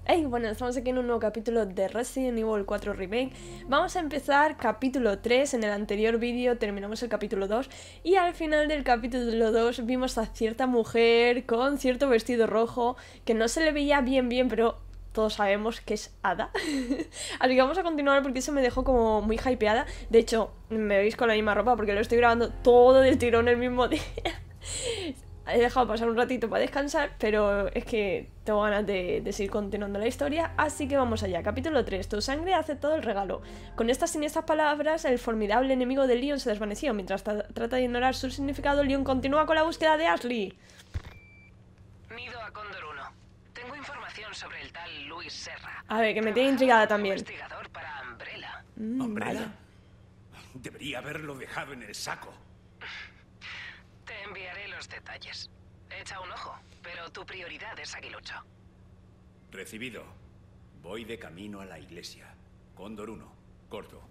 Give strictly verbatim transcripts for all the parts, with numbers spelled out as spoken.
Hey, bueno, estamos aquí en un nuevo capítulo de Resident Evil cuatro Remake. Vamos a empezar capítulo tres. En el anterior vídeo terminamos el capítulo dos y al final del capítulo dos vimos a cierta mujer con cierto vestido rojo que no se le veía bien bien, pero todos sabemos que es Ada. Así que vamos a continuar porque eso me dejó como muy hypeada. De hecho, me veis con la misma ropa porque lo estoy grabando todo del tirón el mismo día. He dejado pasar un ratito para descansar, pero es que tengo ganas de, de seguir continuando la historia, así que vamos allá. Capítulo tres. Tu sangre ha aceptado el regalo. Con estas siniestras palabras, el formidable enemigo de Leon se desvaneció. Mientras tra trata de ignorar su significado, Leon continúa con la búsqueda de Ashley. Nido a Cóndor uno. Tengo información sobre el tal Luis Serra. A ver, que me tiene intrigada también. Investigador para Umbrella. Mm, ¿Umbrella? vaya. Debería haberlo dejado en el saco. Te enviaré los detalles. Echa un ojo, pero tu prioridad es Aguilucho. Recibido. Voy de camino a la iglesia. Cóndor uno. Corto.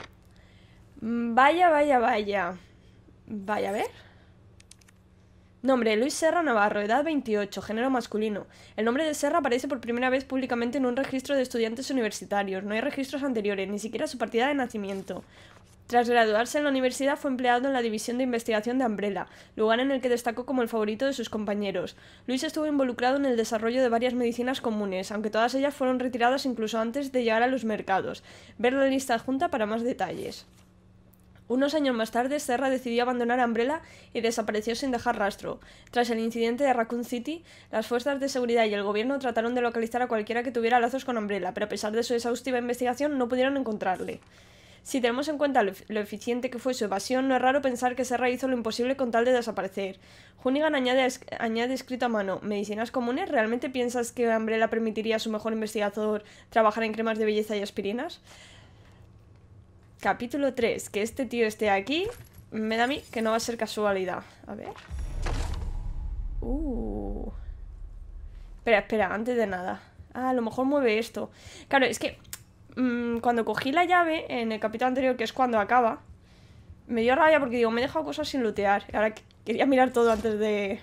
Vaya, vaya, vaya. Vaya, a ver. Nombre: Luis Serra Navarro, edad veintiocho, género masculino. El nombre de Serra aparece por primera vez públicamente en un registro de estudiantes universitarios. No hay registros anteriores, ni siquiera su partida de nacimiento. Tras graduarse en la universidad fue empleado en la división de investigación de Umbrella, lugar en el que destacó como el favorito de sus compañeros. Luis estuvo involucrado en el desarrollo de varias medicinas comunes, aunque todas ellas fueron retiradas incluso antes de llegar a los mercados. Ver la lista adjunta para más detalles. Unos años más tarde, Serra decidió abandonar Umbrella y desapareció sin dejar rastro. Tras el incidente de Raccoon City, las fuerzas de seguridad y el gobierno trataron de localizar a cualquiera que tuviera lazos con Umbrella, pero a pesar de su exhaustiva investigación no pudieron encontrarle. Si tenemos en cuenta lo, lo eficiente que fue su evasión, no es raro pensar que Serra hizo lo imposible con tal de desaparecer. Hoonigan añade, añade escrito a mano: ¿medicinas comunes? ¿Realmente piensas que Umbrella permitiría a su mejor investigador trabajar en cremas de belleza y aspirinas? Capítulo tres. Que este tío esté aquí me da a mí que no va a ser casualidad. A ver. Uh. Espera, espera, antes de nada. Ah, a lo mejor mueve esto. Claro, es que mmm, cuando cogí la llave en el capítulo anterior, que es cuando acaba, me dio rabia porque digo, me he dejado cosas sin lootear. Y ahora quería mirar todo antes de...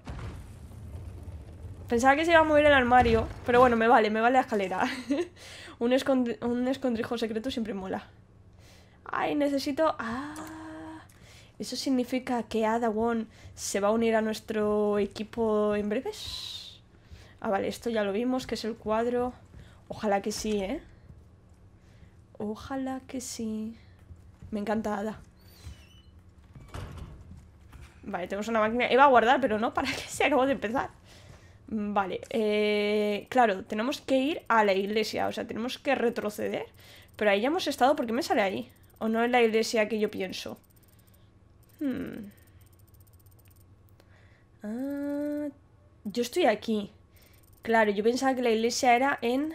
Pensaba que se iba a mover el armario, pero bueno, me vale, me vale la escalera. un, escond un escondrijo secreto siempre mola. Ay, necesito... Ah, ¿eso significa que Ada Wong se va a unir a nuestro equipo en breves? Ah, vale, esto ya lo vimos, que es el cuadro. Ojalá que sí, ¿eh? Ojalá que sí. Me encanta Ada. Vale, tenemos una máquina. Iba a guardar, pero no, para que se acabó de empezar. Vale, eh, claro, tenemos que ir a la iglesia. O sea, tenemos que retroceder. Pero ahí ya hemos estado, ¿por qué me sale ahí? ¿O no es la iglesia que yo pienso? Hmm. Ah, yo estoy aquí. Claro, yo pensaba que la iglesia era en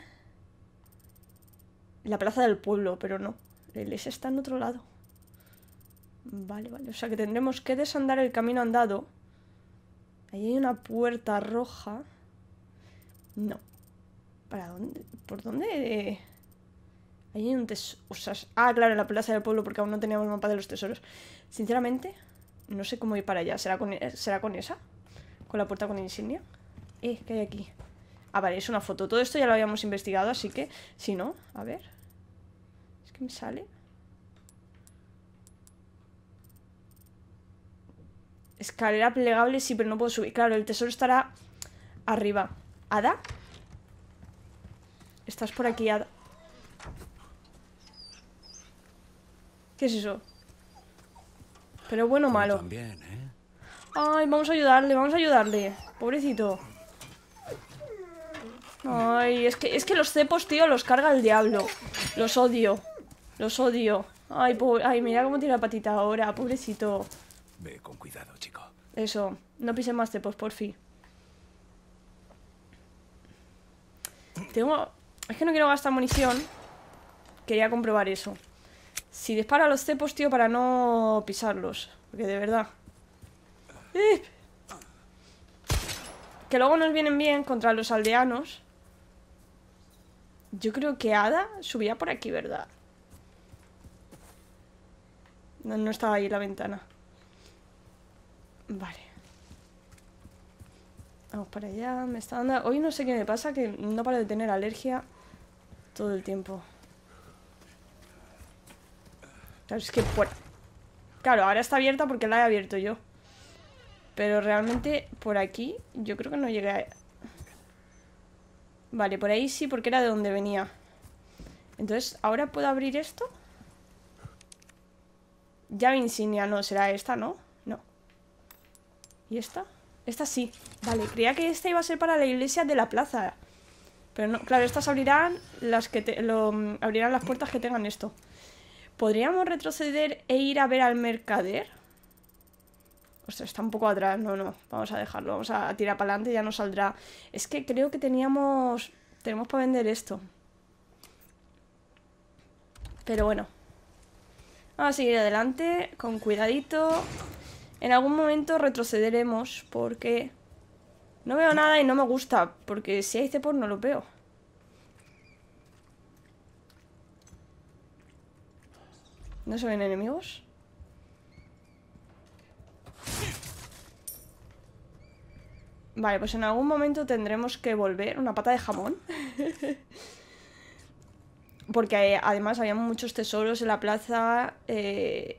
la plaza del pueblo, pero no. La iglesia está en otro lado. Vale, vale. O sea que tendremos que desandar el camino andado. Ahí hay una puerta roja. No. ¿Para dónde? ¿Por dónde? Ahí hay un tesoro. O sea, ah, claro, en la plaza del pueblo, porque aún no teníamos el mapa de los tesoros. Sinceramente, no sé cómo ir para allá. ¿Será con, ¿será con esa? ¿Con la puerta con insignia? Eh, ¿qué hay aquí? Ah, vale, es una foto. Todo esto ya lo habíamos investigado, así que... Si no, a ver. Es que me sale... Escalera plegable, sí, pero no puedo subir. Claro, el tesoro estará arriba. ¿Ada? Estás por aquí, Ada. ¿Qué es eso? Pero bueno o malo. También, ¿eh? Ay, vamos a ayudarle, vamos a ayudarle. Pobrecito. Ay, es que, es que los cepos, tío, los carga el diablo. Los odio. Los odio. Ay, pobre, ay, mira cómo tiene la patita ahora, pobrecito. Ve con cuidado, chico. Eso, no pisen más cepos, por fin. Tengo... Es que no quiero gastar munición. Quería comprobar eso. Si disparo a los cepos, tío, para no pisarlos. Porque de verdad... ¡Eh! Que luego nos vienen bien contra los aldeanos. Yo creo que Ada subía por aquí, ¿verdad? No, no estaba ahí la ventana. Vale. Vamos para allá, me está dando... Hoy no sé qué me pasa, que no paro de tener alergia todo el tiempo. Claro, es que por... Claro, ahora está abierta porque la he abierto yo. Pero realmente por aquí yo creo que no llegué a... Vale, por ahí sí, porque era de donde venía. Entonces, ¿ahora puedo abrir esto? Llave insignia, no, será esta, ¿no? No. ¿Y esta? Esta sí. Vale, creía que esta iba a ser para la iglesia de la plaza. Pero no, claro, estas abrirán las que te, lo, abrirán las puertas que tengan esto. ¿Podríamos retroceder e ir a ver al mercader? Ostras, está un poco atrás. No, no, vamos a dejarlo. Vamos a tirar para adelante y ya nos saldrá. Es que creo que teníamos... Tenemos para vender esto. Pero bueno. Vamos a seguir adelante, con cuidadito. En algún momento retrocederemos porque no veo nada y no me gusta. Porque si hay cepos no lo veo. ¿No se ven enemigos? Vale, pues en algún momento tendremos que volver. Una pata de jamón. Porque además había muchos tesoros en la plaza. Eh...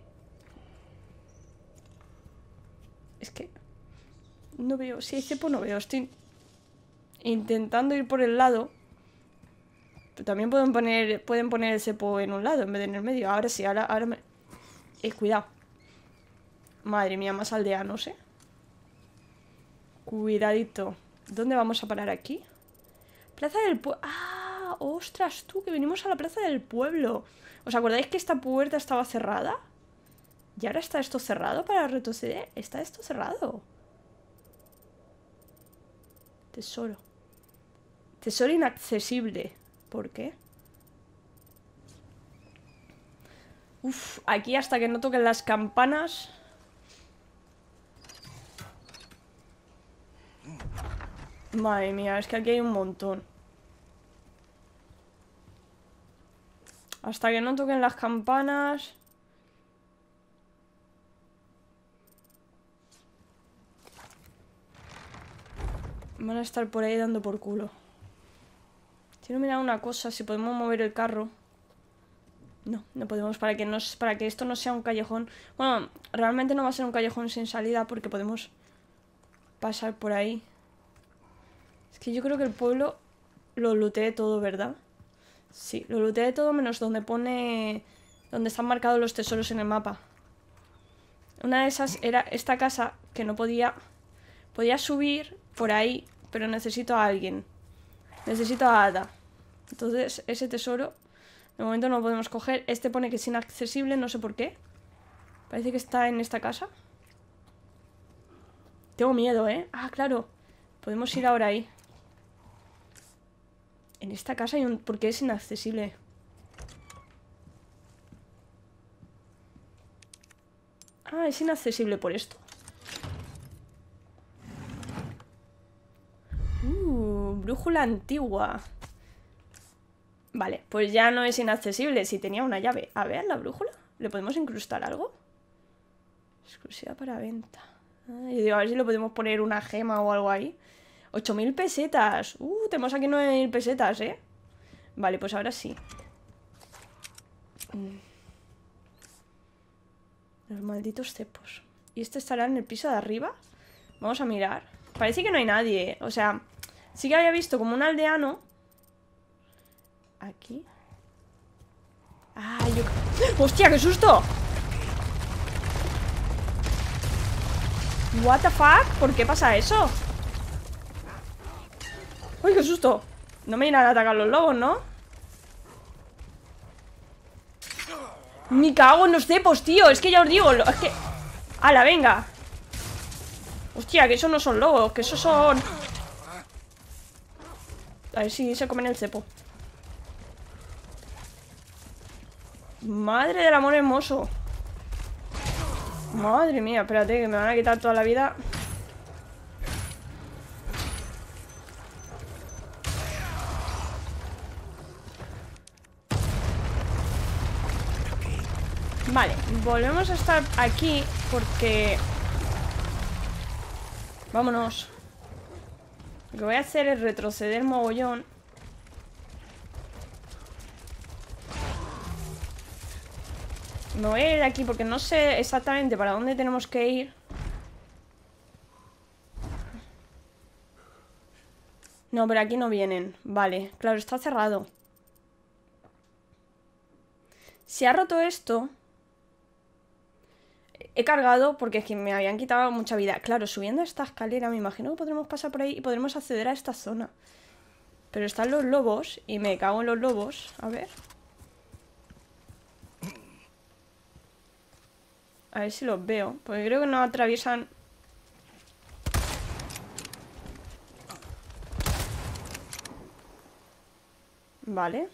Es que no veo. Si hay cepo no veo. Estoy intentando ir por el lado. Pero también pueden poner, pueden poner el cepo en un lado en vez de en el medio. Ahora sí, ahora, ahora me... Eh, cuidado. Madre mía, más aldeanos, eh. Cuidadito. ¿Dónde vamos a parar aquí? Plaza del pueblo. ¡Ah! ¡Ostras, tú! Que venimos a la plaza del pueblo. ¿Os acordáis que esta puerta estaba cerrada? ¿Y ahora está esto cerrado para retroceder? ¿Está esto cerrado? Tesoro. Tesoro inaccesible. ¿Por qué? Uf, aquí hasta que no toquen las campanas... Madre mía, es que aquí hay un montón. Hasta que no toquen las campanas... Van a estar por ahí dando por culo. Quiero mirar una cosa, si podemos mover el carro. No, no podemos, para que, no, para que esto no sea un callejón. Bueno, realmente no va a ser un callejón sin salida porque podemos pasar por ahí. Es que yo creo que el pueblo lo looteé todo, ¿verdad? Sí, lo looteé todo menos donde pone... Donde están marcados los tesoros en el mapa. Una de esas era esta casa que no podía... Podía subir por ahí, pero necesito a alguien. Necesito a Ada. Entonces, ese tesoro... De momento no lo podemos coger. Este pone que es inaccesible, no sé por qué. Parece que está en esta casa. Tengo miedo, ¿eh? Ah, claro. Podemos ir ahora ahí. En esta casa hay un... ¿Por qué es inaccesible? Ah, es inaccesible por esto. Uh, brújula antigua. Vale, pues ya no es inaccesible. Si tenía una llave. A ver, la brújula. ¿Le podemos incrustar algo? Exclusiva para venta. Ah, yo digo, a ver si le podemos poner una gema o algo ahí. ocho mil pesetas. Uh, tenemos aquí nueve mil pesetas, ¿eh? Vale, pues ahora sí. Los malditos cepos. ¿Y este estará en el piso de arriba? Vamos a mirar. Parece que no hay nadie. O sea, sí que había visto como un aldeano. Aquí. ¡Ah, yo... ¡Hostia, qué susto! What the fuck? ¿Por qué pasa eso? ¡Uy, qué susto! No me irán a atacar los lobos, ¿no? Me cago en los cepos, tío. Es que ya os digo, es que... ¡Hala, venga! Hostia, que esos no son lobos, que esos son... A ver si se comen el cepo. Madre del amor hermoso. Madre mía, espérate, que me van a quitar toda la vida. Vale, volvemos a estar aquí porque... Vámonos. Lo que voy a hacer es retroceder mogollón. Me voy a ir de aquí porque no sé exactamente para dónde tenemos que ir. No, pero aquí no vienen. Vale, claro, está cerrado. Se ha roto esto. He cargado porque es que me habían quitado mucha vida. Claro, subiendo esta escalera me imagino que podremos pasar por ahí y podremos acceder a esta zona. Pero están los lobos y me cago en los lobos. A ver. A ver si los veo. Porque creo que no atraviesan... Vale.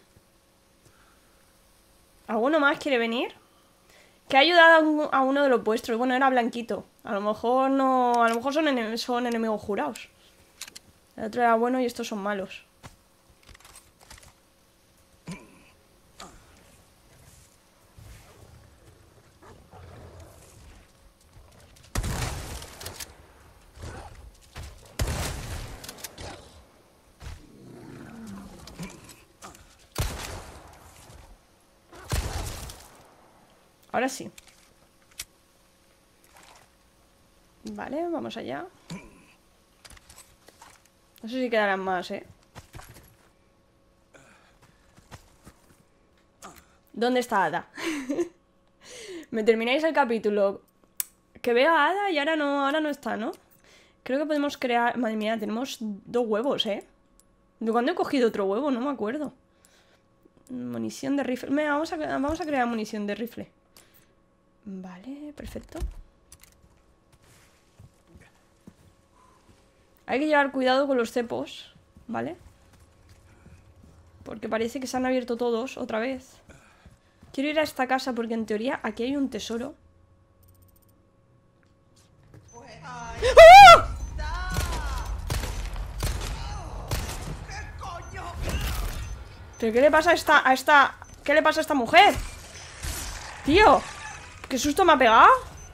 ¿Alguno más quiere venir? Que ha ayudado a, un, a uno de los vuestros. Bueno, era blanquito. A lo mejor no... A lo mejor son, enem son enemigos jurados. El otro era bueno y estos son malos. Ahora sí. Vale, vamos allá. No sé si quedarán más, ¿eh? ¿Dónde está Ada? Me termináis el capítulo. Que veo a Ada y ahora no, ahora no está, ¿no? Creo que podemos crear... Madre mía, tenemos dos huevos, ¿eh? ¿De cuándo he cogido otro huevo? No me acuerdo. Munición de rifle. Venga, vamos a, vamos a crear munición de rifle. Vale, perfecto. Hay que llevar cuidado con los cepos, ¿vale? Porque parece que se han abierto todos otra vez. Quiero ir a esta casa porque en teoría aquí hay un tesoro. ¡Oh! ¿Pero qué le pasa a esta, a esta... ¿Qué le pasa a esta mujer? Tío, ¿qué susto me ha pegado?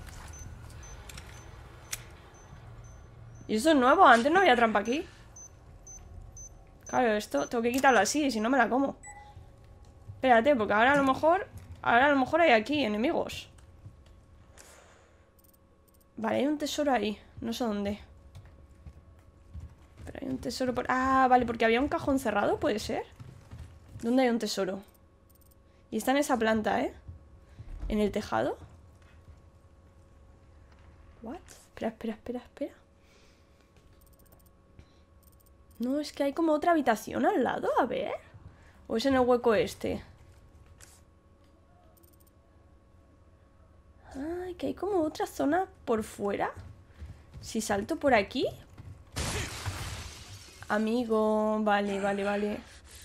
Y esto es nuevo, antes no había trampa aquí. Claro, esto tengo que quitarlo así, si no me la como. Espérate, porque ahora a lo mejor... Ahora a lo mejor hay aquí enemigos. Vale, hay un tesoro ahí. No sé dónde. Pero hay un tesoro por... Ah, vale, porque había un cajón cerrado, ¿puede ser? ¿Dónde hay un tesoro? Y está en esa planta, ¿eh? ¿En el tejado? ¿What? Espera, espera, espera, espera. No, es que hay como otra habitación al lado, a ver. ¿O es en el hueco este? Ay, que hay como otra zona por fuera. Si salto por aquí. Amigo, vale, vale, vale.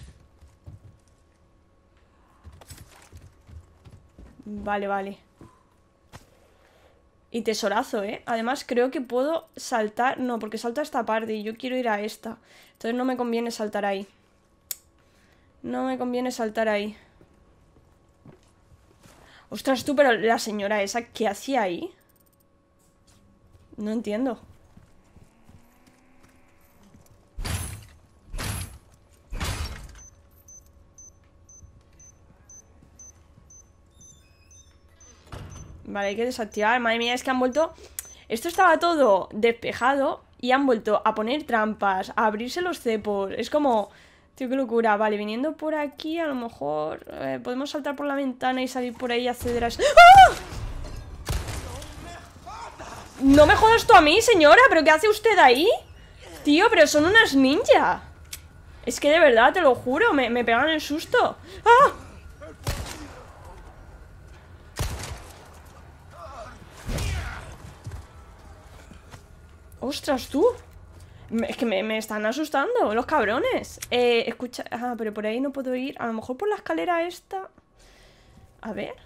Vale, vale. Y tesorazo, ¿eh? Además creo que puedo saltar... No, porque salto a esta parte y yo quiero ir a esta. Entonces no me conviene saltar ahí. No me conviene saltar ahí. Ostras, tú, pero la señora esa, ¿qué hacía ahí? No entiendo. Vale, hay que desactivar. Madre mía, es que han vuelto... Esto estaba todo despejado y han vuelto a poner trampas, a abrirse los cepos. Es como... Tío, qué locura. Vale, viniendo por aquí, a lo mejor... Eh, podemos saltar por la ventana y salir por ahí y acceder a... ¡Ah! No me jodas tú a mí, señora. ¿Pero qué hace usted ahí? Tío, pero son unas ninja. Es que de verdad, te lo juro, me, me pegan el susto. ¡Ah! ¡Ostras, tú! Es que me, me están asustando, los cabrones. Eh, escucha... Ah, pero por ahí no puedo ir. A lo mejor por la escalera esta... A ver...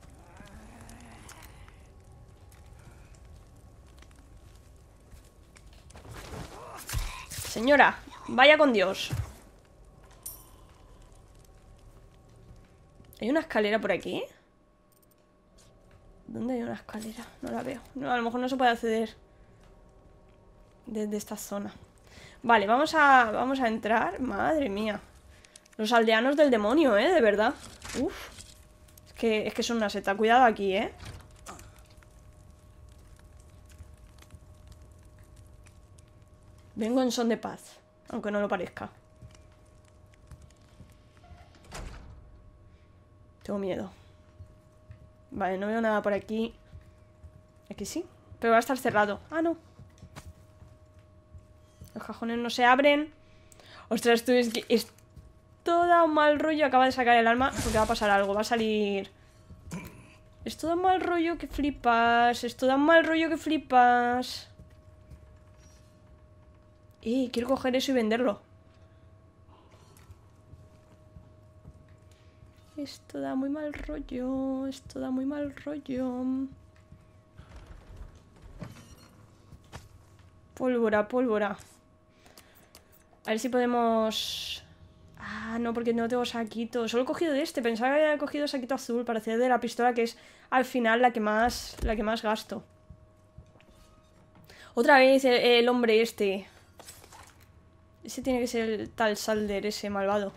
Señora, vaya con Dios. ¿Hay una escalera por aquí? ¿Dónde hay una escalera? No la veo. No, a lo mejor no se puede acceder desde esta zona. Vale, vamos a, vamos a entrar. Madre mía. Los aldeanos del demonio, ¿eh? De verdad. Uf. Es que, es que son una seta. Cuidado aquí, ¿eh? Vengo en son de paz. Aunque no lo parezca. Tengo miedo. Vale, no veo nada por aquí. Aquí sí. Pero va a estar cerrado. Ah, no. Los cajones no se abren. Ostras, esto es que... Esto da un mal rollo. Acaba de sacar el arma porque va a pasar algo. Va a salir... Esto da un mal rollo que flipas. Esto da un mal rollo que flipas. Eh, quiero coger eso y venderlo. Esto da muy mal rollo. Esto da muy mal rollo. Pólvora, pólvora. A ver si podemos... Ah, no, porque no tengo saquito. Solo he cogido de este. Pensaba que había cogido saquito azul para hacer de la pistola, que es al final la que más, la que más gasto. Otra vez el, el hombre este. Ese tiene que ser el tal Salder, ese malvado.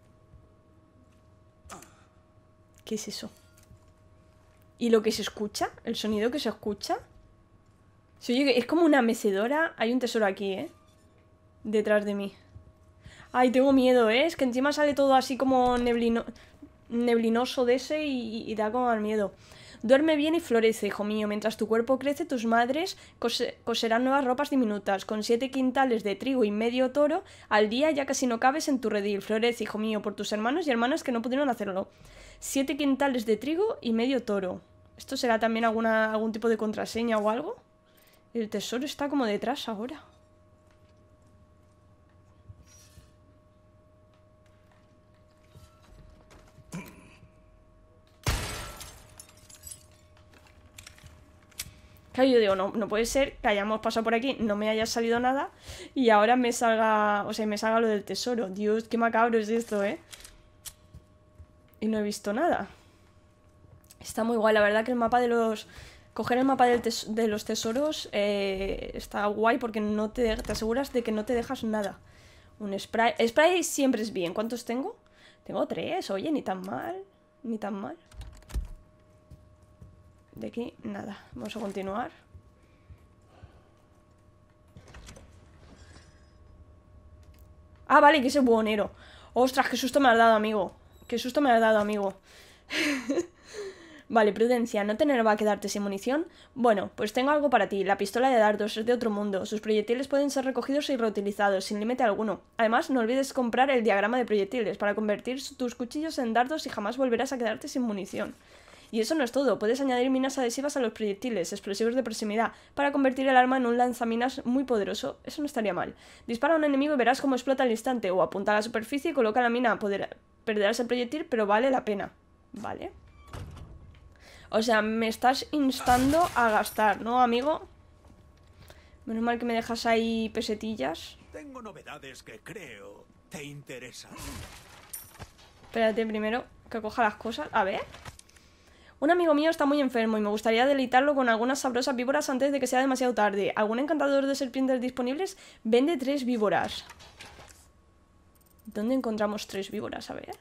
¿Qué es eso? ¿Y lo que se escucha? ¿El sonido que se escucha? Se oye que es como una mecedora. Hay un tesoro aquí, ¿eh? Detrás de mí. Ay, tengo miedo, ¿eh? Es que encima sale todo así como neblino... neblinoso de ese y, y da como al miedo. Duerme bien y florece, hijo mío. Mientras tu cuerpo crece, tus madres cose coserán nuevas ropas diminutas. Con siete quintales de trigo y medio toro al día ya casi no cabes en tu redil. Florece, hijo mío, por tus hermanos y hermanas que no pudieron hacerlo. Siete quintales de trigo y medio toro. ¿Esto será también alguna, algún tipo de contraseña o algo? El tesoro está como detrás ahora. Claro, yo digo, no, no puede ser que hayamos pasado por aquí, no me haya salido nada y ahora me salga, o sea, me salga lo del tesoro. Dios, qué macabro es esto, ¿eh? Y no he visto nada. Está muy guay, la verdad que el mapa de los... Coger el mapa del tes de los tesoros eh, está guay porque no te, te aseguras de que no te dejas nada. Un spray... Spray siempre es bien. ¿Cuántos tengo? Tengo tres, oye, ni tan mal. Ni tan mal. De aquí, nada. Vamos a continuar. Ah, vale, que es el buhonero. Ostras, qué susto me has dado, amigo. Qué susto me has dado, amigo. Vale, prudencia, ¿no tener va a quedarte sin munición? Bueno, pues tengo algo para ti. La pistola de dardos es de otro mundo. Sus proyectiles pueden ser recogidos y reutilizados, sin límite alguno. Además, no olvides comprar el diagrama de proyectiles para convertir tus cuchillos en dardos y jamás volverás a quedarte sin munición. Y eso no es todo, puedes añadir minas adhesivas a los proyectiles, explosivos de proximidad, para convertir el arma en un lanzaminas muy poderoso. Eso no estaría mal. Dispara a un enemigo y verás cómo explota al instante, o apunta a la superficie y coloca la mina. Poder... Perderás el proyectil, pero vale la pena. Vale. O sea, me estás instando a gastar, ¿no, amigo? Menos mal que me dejas ahí pesetillas. Tengo novedades que creo te interesan. Espérate primero que coja las cosas. A ver. Un amigo mío está muy enfermo y me gustaría deleitarlo con algunas sabrosas víboras antes de que sea demasiado tarde. ¿Algún encantador de serpientes disponibles? Vende tres víboras. ¿Dónde encontramos tres víboras? A ver.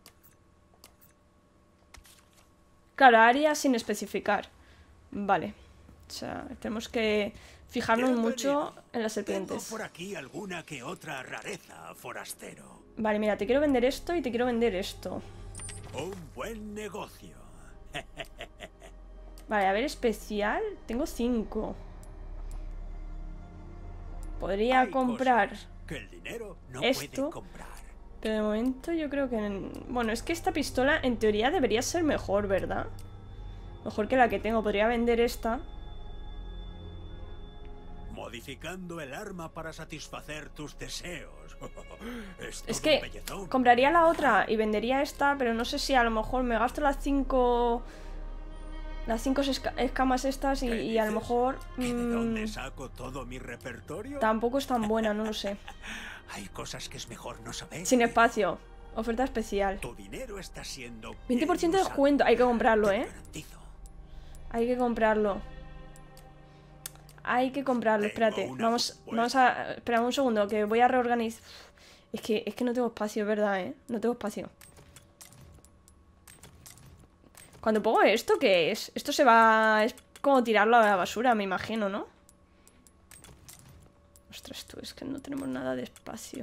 Claro, área sin especificar. Vale. O sea, tenemos que fijarnos mucho en las serpientes. Tengo por aquí alguna que otra rareza, forastero. Vale, mira, te quiero vender esto y te quiero vender esto. Un buen negocio. Vale, a ver, especial. Tengo cinco. Podría Hay comprar que el dinero no esto. puede comprar. Pero de momento yo creo que... Bueno, es que esta pistola en teoría debería ser mejor, ¿verdad? Mejor que la que tengo. Podría vender esta. Modificando el arma para satisfacer tus deseos. Es, Es todo un que bellezón. compraría la otra y vendería esta, pero no sé si a lo mejor me gasto las cinco... Las cinco esca- escamas estas y, ¿Qué y a lo dices? mejor... ¿Que ¿De dónde mmm, saco todo mi repertorio? tampoco es tan buena, no lo sé. Hay cosas que es mejor no saber. Sin espacio. Oferta especial. Tu dinero está siendo veinte por ciento de bien usado. descuento. Hay que comprarlo, Te ¿eh? garantizo. Hay que comprarlo. Hay que comprarlo, espérate. Vamos, vamos a... Espera un segundo, que voy a reorganizar. Es que, es que no tengo espacio, es verdad, ¿eh? No tengo espacio. Cuando pongo esto, ¿qué es? Esto se va... Es como tirarlo a la basura, me imagino, ¿no? Ostras, tú, es que no tenemos nada de espacio.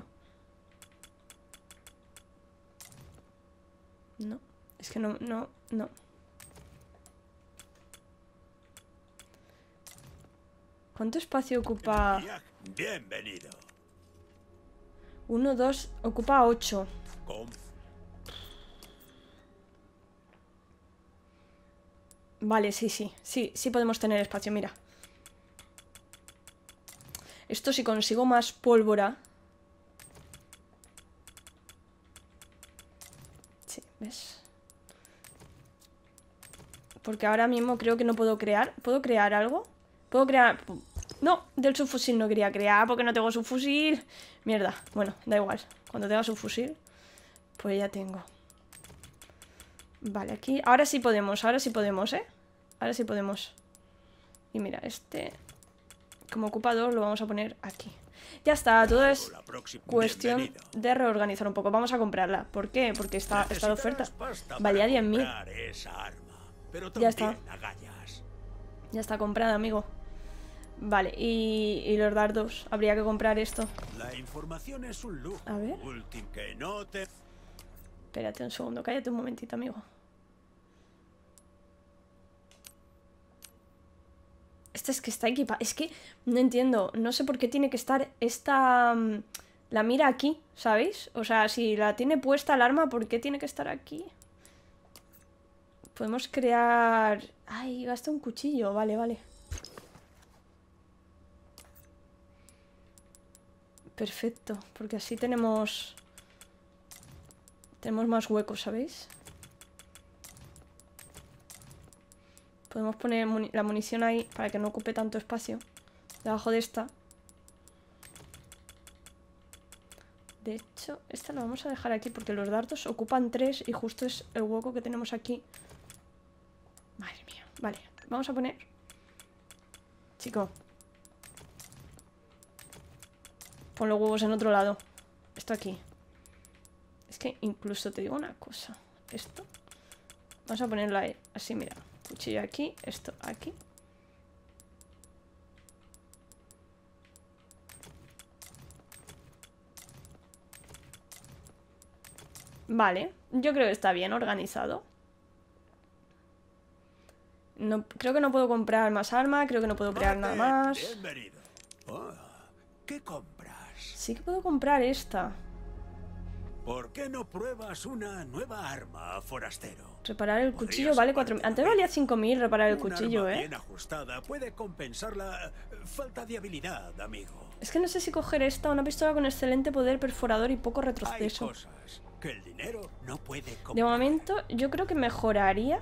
No, es que no, no, no. ¿Cuánto espacio ocupa? Bienvenido. Uno, dos, ocupa ocho. Con... Vale, sí, sí, sí, sí podemos tener espacio, mira. Esto si consigo más pólvora. Sí, ¿ves? Porque ahora mismo creo que no puedo crear. ¿Puedo crear algo? ¿Puedo crear...? No, del subfusil no quería crear porque no tengo subfusil. Mierda, bueno, da igual. Cuando tenga subfusil, pues ya tengo. Vale, aquí... Ahora sí podemos, ahora sí podemos, ¿eh? Ahora sí podemos. Y mira, este... Como ocupa dos, lo vamos a poner aquí. Ya está, todo es cuestión de reorganizar un poco. Vamos a comprarla. ¿Por qué? Porque está, está de oferta. Valía diez mil. Ya está. Ya está comprada, amigo. Vale, y, y los dardos. Habría que comprar esto. La información es un lujo. A ver. Que no te... Espérate un segundo, cállate un momentito, amigo. Esta es que está equipada. Es que no entiendo. No sé por qué tiene que estar esta... Um, la mira aquí, ¿sabéis? O sea, si la tiene puesta el arma, ¿por qué tiene que estar aquí? Podemos crear... Ay, gasta un cuchillo. Vale, vale. Perfecto. Porque así tenemos... Tenemos más huecos, ¿sabéis? Podemos poner muni la munición ahí para que no ocupe tanto espacio. Debajo de esta. De hecho, esta la vamos a dejar aquí porque los dardos ocupan tres y justo es el hueco que tenemos aquí. Madre mía. Vale, vamos a poner... Chico. Pon los huevos en otro lado. Esto aquí. Es que incluso te digo una cosa. Esto. Vamos a ponerlo ahí. Así, mira. Cuchillo aquí. Esto aquí. Vale. Yo creo que está bien organizado. No, creo que no puedo comprar más arma. Creo que no puedo crear nada más. Bienvenido. Oh, ¿qué compras? Sí que puedo comprar esta. ¿Por qué no pruebas una nueva arma, forastero? Reparar el cuchillo vale cuatro mil. Antes valía cinco mil reparar el cuchillo, Un arma ¿eh? bien ajustada puede compensar la falta de habilidad, amigo. Es que no sé si coger esta, una pistola con excelente poder perforador y poco Hay retroceso. cosas que el dinero no puede comprar. De momento, yo creo que mejoraría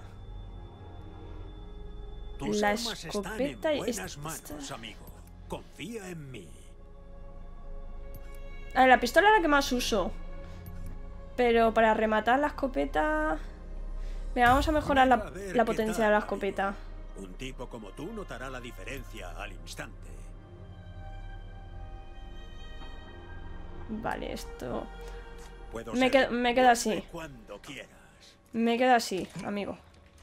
Tus la armas escopeta están y en buenas esta- manos, amigo. Confía en mí. A ver, la pistola es la que más uso. Pero para rematar la escopeta... Venga, vamos a mejorar la, Mira a ver la qué potencia tal, de la amigo. escopeta. Un tipo como tú notará la diferencia al instante. Vale, esto... Puedo Me ser quedo- me quedo así. fuerte cuando quieras. Me queda así, amigo.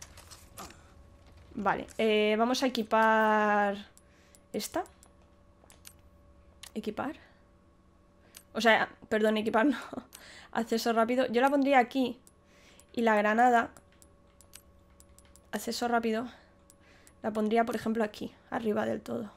Vale, eh, vamos a equipar... ¿Esta? ¿Equipar? O sea, perdón, equipar no. Acceso rápido. Yo la pondría aquí. Y la granada... Acceso rápido. La pondría, por ejemplo, aquí. Arriba del todo.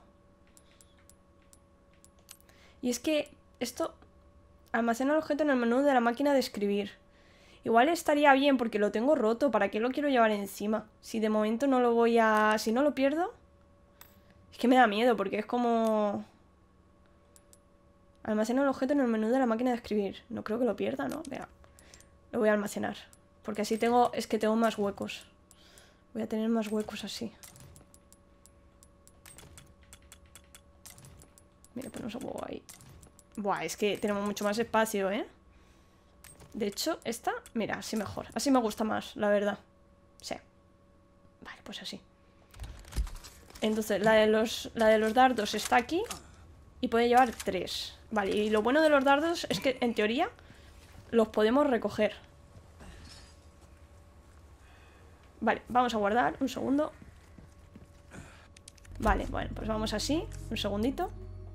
Y es que esto... Almacena el objeto en el menú de la máquina de escribir. Igual estaría bien porque lo tengo roto. ¿Para qué lo quiero llevar encima? Si de momento no lo voy a... Si no lo pierdo... Es que me da miedo porque es como... Almacena el objeto en el menú de la máquina de escribir. No creo que lo pierda, ¿no? Venga. Lo voy a almacenar. Porque así tengo... Es que tengo más huecos. Voy a tener más huecos así. Mira, ponemos un huevo ahí. Buah, es que tenemos mucho más espacio, ¿eh? De hecho, esta... Mira, así mejor. Así me gusta más, la verdad. Sí. Vale, pues así. Entonces, la de los, la de los dardos está aquí y puede llevar tres. Vale, y lo bueno de los dardos es que, en teoría, los podemos recoger. Vale, vamos a guardar un segundo. Vale, bueno, pues vamos así, un segundito.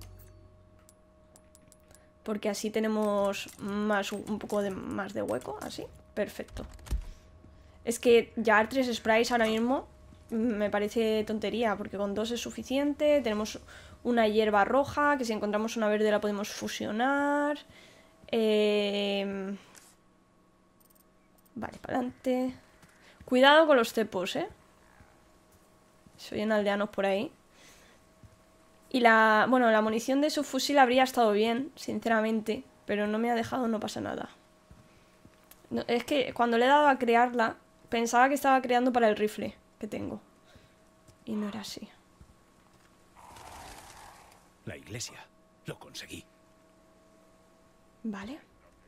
Porque así tenemos más, un poco de, más de hueco, así. Perfecto. Es que llevar tres sprays ahora mismo me parece tontería, porque con dos es suficiente. Tenemos una hierba roja, que si encontramos una verde la podemos fusionar. Eh... Vale, para adelante. Cuidado con los cepos, ¿eh? Soy en aldeanos por ahí. Y la... Bueno, la munición de su fusil habría estado bien, sinceramente. Pero no me ha dejado, no pasa nada. No, es que cuando le he dado a crearla, pensaba que estaba creando para el rifle que tengo. Y no era así. La iglesia. Lo conseguí. Vale.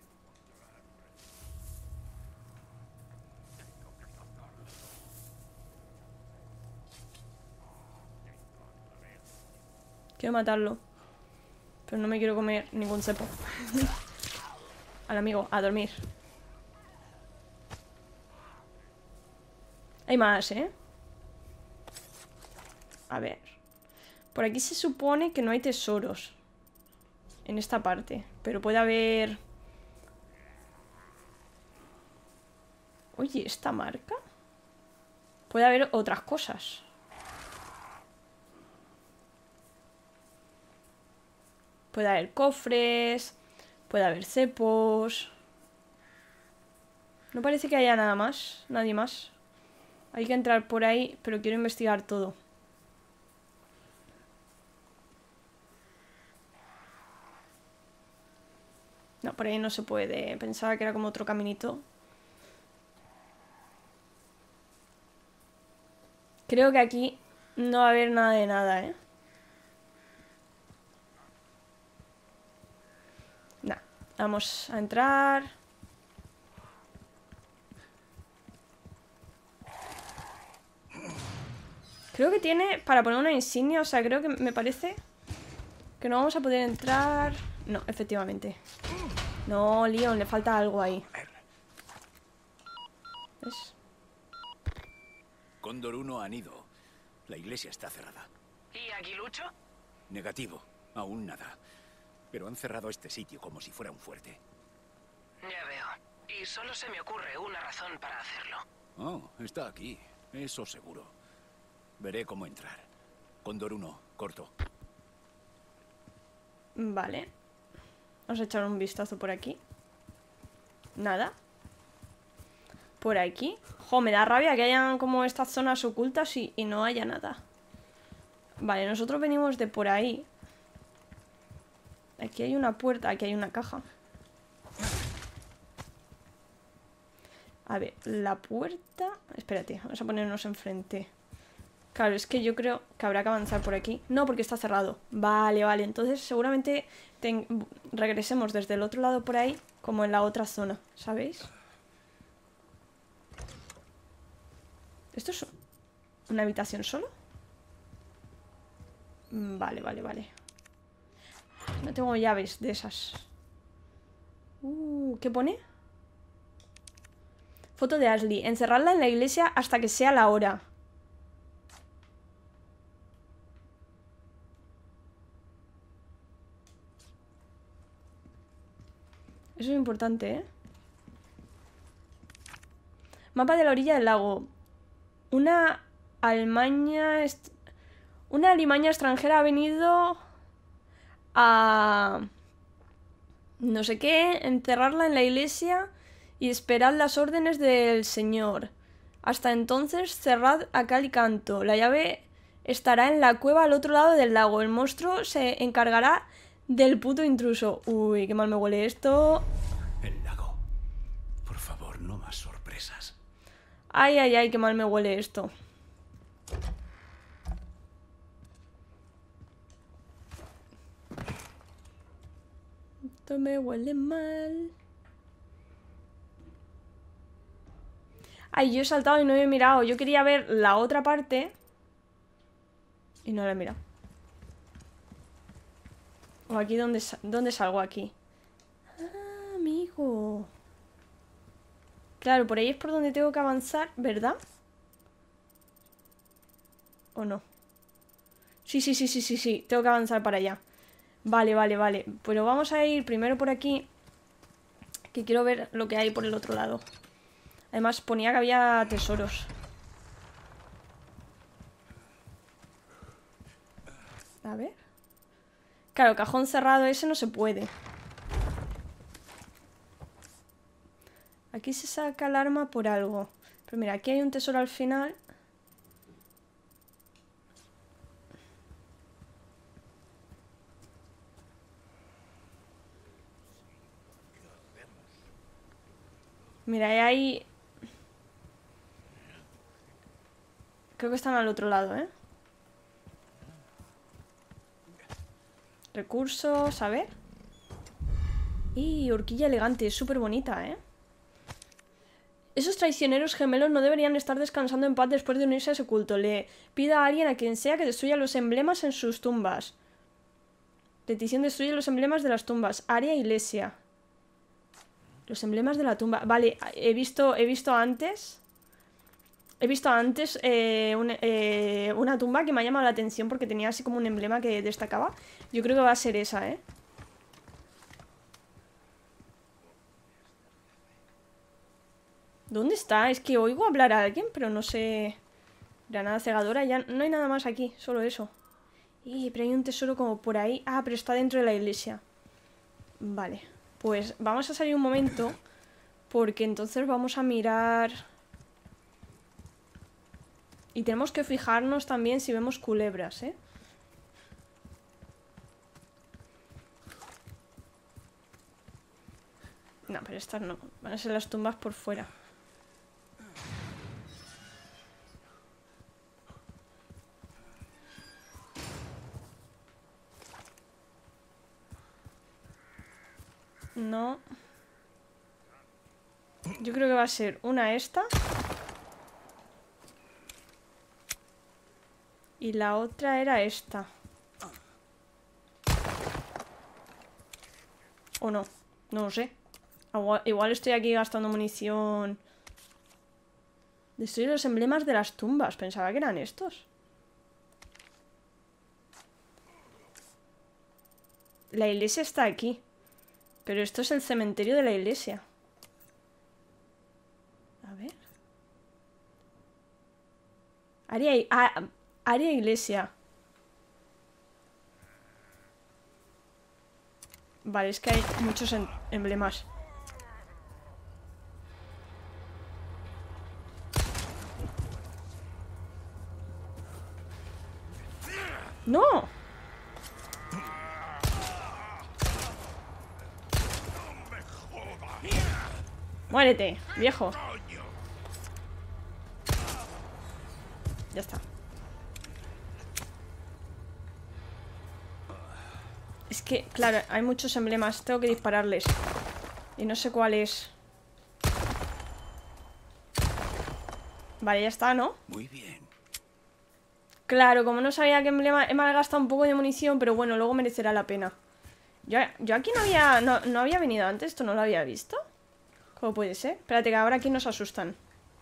Quiero matarlo. Pero no me quiero comer ningún cepo. Al amigo, a dormir. Hay más, ¿eh? A ver. Por aquí se supone que no hay tesoros. En esta parte. Pero puede haber... Oye, ¿esta marca? Puede haber otras cosas. Puede haber cofres. Puede haber cepos. No parece que haya nada más. Nadie más. Hay que entrar por ahí, pero quiero investigar todo. No, por ahí no se puede. Pensaba que era como otro caminito. Creo que aquí no va a haber nada de nada, ¿eh? Nah, vamos a entrar. Creo que tiene para poner una insignia, o sea, creo que me parece que no vamos a poder entrar. No, efectivamente. No, Leon, le falta algo ahí. ¿Ves? Cóndor uno han ido. La iglesia está cerrada. ¿Y Aguilucho? Negativo. Aún nada. Pero han cerrado este sitio como si fuera un fuerte. Ya veo. Y solo se me ocurre una razón para hacerlo. Oh, está aquí. Eso seguro. Veré cómo entrar. Cóndor uno, corto. Vale. Vamos a echar un vistazo por aquí. Nada. Por aquí. Jo, me da rabia que hayan como estas zonas ocultas y, y no haya nada. Vale, nosotros venimos de por ahí. Aquí hay una puerta, aquí hay una caja. A ver, la puerta... Espérate, vamos a ponernos enfrente. Claro, es que yo creo que habrá que avanzar por aquí. No, porque está cerrado. Vale, vale, entonces seguramente ten... regresemos desde el otro lado por ahí, como en la otra zona, ¿sabéis? ¿Esto es una habitación solo? Vale, vale, vale. No tengo llaves de esas. Uh, ¿qué pone? Foto de Ashley. Encerrarla en la iglesia hasta que sea la hora. Eso es importante, ¿eh? Mapa de la orilla del lago. Una almaña... Est... Una alimaña extranjera ha venido a... no sé qué, encerrarla en la iglesia y esperad las órdenes del señor. Hasta entonces cerrad a cal y canto. La llave estará en la cueva al otro lado del lago. El monstruo se encargará del puto intruso. Uy, qué mal me huele esto. El lago. Por favor, no más sorpresas. Ay, ay, ay, qué mal me huele esto. Esto me huele mal. Ay, yo he saltado y no he mirado. Yo quería ver la otra parte. Y no la he mirado. O aquí, ¿dónde, dónde salgo aquí? Ah, amigo. Claro, por ahí es por donde tengo que avanzar, ¿verdad? ¿O no? Sí, sí, sí, sí, sí, sí. Tengo que avanzar para allá. Vale, vale, vale. Pero vamos a ir primero por aquí, que quiero ver lo que hay por el otro lado. Además ponía que había tesoros. A ver. Claro, cajón cerrado ese no se puede. Aquí se saca el arma por algo. Pero mira, aquí hay un tesoro al final. Mira, ahí... Creo que están al otro lado, ¿eh? Recursos, a ver. Y horquilla elegante, es súper bonita, ¿eh? Esos traicioneros gemelos no deberían estar descansando en paz después de unirse a ese culto. Le pida a alguien, a quien sea, que destruya los emblemas en sus tumbas. Petición: destruye los emblemas de las tumbas. Área iglesia. Los emblemas de la tumba. Vale, he visto, he visto antes... He visto antes eh, un, eh, una tumba que me ha llamado la atención porque tenía así como un emblema que destacaba. Yo creo que va a ser esa, ¿eh? ¿Dónde está? Es que oigo hablar a alguien, pero no sé... Granada cegadora, ya no hay nada más aquí, solo eso. Y pero hay un tesoro como por ahí. Ah, pero está dentro de la iglesia. Vale, pues vamos a salir un momento, porque entonces vamos a mirar... Y tenemos que fijarnos también si vemos culebras, ¿eh? No, pero estas no. Van a ser las tumbas por fuera. No. Yo creo que va a ser una esta. Y la otra era esta. ¿O no? No lo sé. Igual, igual estoy aquí gastando munición. Destruir los emblemas de las tumbas. Pensaba que eran estos. La iglesia está aquí. Pero esto es el cementerio de la iglesia. A ver. Área... Ah, área iglesia. Vale, es que hay muchos em emblemas. ¡No! Muérete, viejo. Ya está. Es que, claro, hay muchos emblemas. Tengo que dispararles. Y no sé cuál es. Vale, ya está, ¿no? Muy bien. Claro, como no sabía qué emblema, he malgastado un poco de munición, pero bueno, luego merecerá la pena. Yo, yo aquí no había, no, no había venido antes, esto no lo había visto. ¿Cómo puede ser? Espérate, que ahora aquí nos asustan.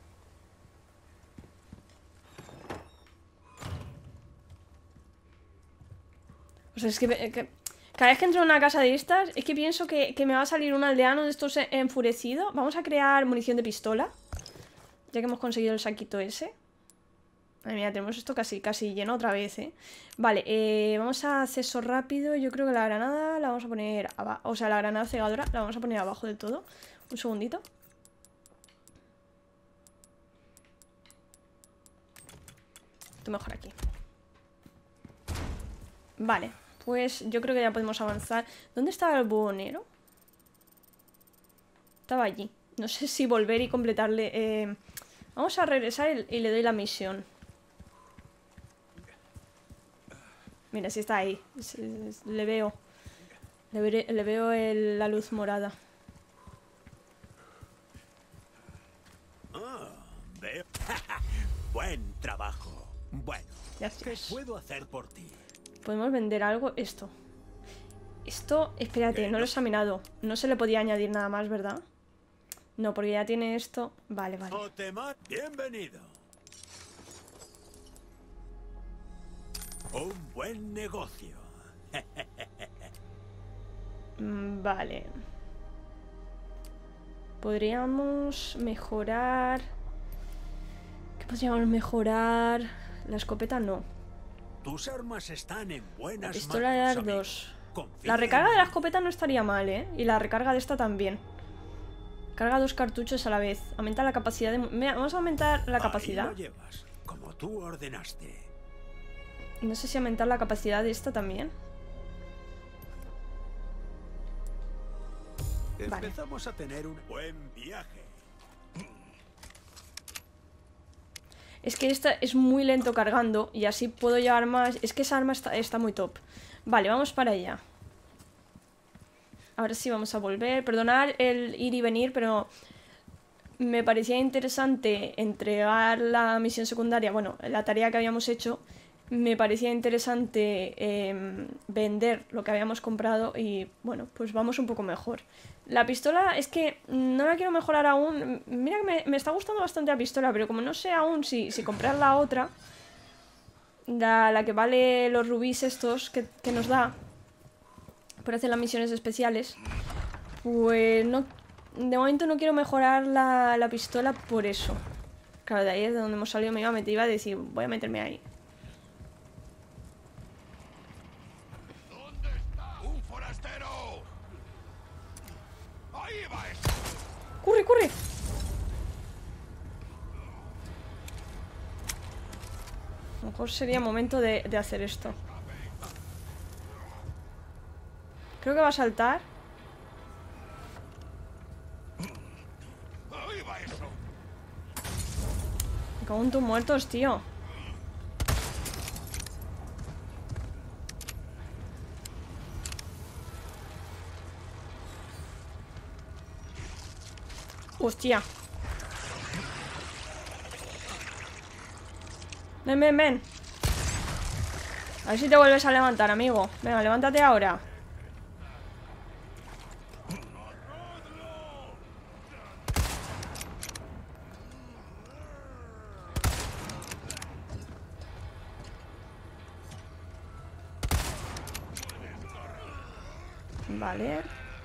O sea, es que, que cada vez que entro en una casa de estas, es que pienso que, que me va a salir un aldeano de estos enfurecido. Vamos a crear munición de pistola, ya que hemos conseguido el saquito ese. Madre mía, tenemos esto casi, casi lleno otra vez, ¿eh? Vale, eh, vamos a acceso rápido. Yo creo que la granada la vamos a poner abajo. O sea, la granada cegadora la vamos a poner abajo del todo. Un segundito. Esto mejor aquí. Vale, pues yo creo que ya podemos avanzar. ¿Dónde estaba el buhonero? Estaba allí. No sé si volver y completarle... Eh... Vamos a regresar y, y le doy la misión. Mira, si está ahí. Le veo. Le, veré, le veo el, la luz morada. Oh, veo. Buen trabajo. Bueno, ¿qué Gracias. puedo hacer por ti? Podemos vender algo. Esto. Esto, espérate, no lo he examinado. No se le podía añadir nada más, ¿verdad? No, porque ya tiene esto. Vale, vale. Otemar, bienvenido. Un buen negocio. Mm, Vale. Podríamos mejorar... ¿Qué podríamos mejorar? La escopeta no. Tus armas están en buenas Pistola de manos, dardos. amigo. Confía La en recarga de la mí. escopeta no estaría mal, ¿eh? Y la recarga de esta también. Carga dos cartuchos a la vez. Aumenta la capacidad de... Mira, vamos a aumentar la Ahí capacidad. lo llevas, como tú ordenaste. No sé si aumentar la capacidad de esta también. Vale. Empezamos a tener un buen viaje. Es que esta es muy lento cargando y así puedo llevar más... Es que esa arma está, está muy top. Vale, vamos para allá. Ahora sí vamos a volver. Perdonad el ir y venir, pero me parecía interesante entregar la misión secundaria. Bueno, la tarea que habíamos hecho. Me parecía interesante eh, vender lo que habíamos comprado y, bueno, pues vamos un poco mejor. La pistola es que no la quiero mejorar aún. Mira que me, me está gustando bastante la pistola, pero como no sé aún si, si comprar la otra, la, la que vale los rubíes estos que, que nos da por hacer las misiones especiales, pues no, de momento no quiero mejorar la, la pistola por eso. Claro, de ahí es de donde hemos salido, me iba a meter, iba a decir, voy a meterme ahí. ¿Dónde está? ¡Un forastero! ¡Ahí va eso! ¡Corre, corre! A lo mejor sería momento de, de hacer esto. Creo que va a saltar. ¡Ahí va eso! Me cago en tus muertos, tío. Hostia. Ven, ven, ven. A ver si te vuelves a levantar, amigo. Venga, levántate ahora. Vale.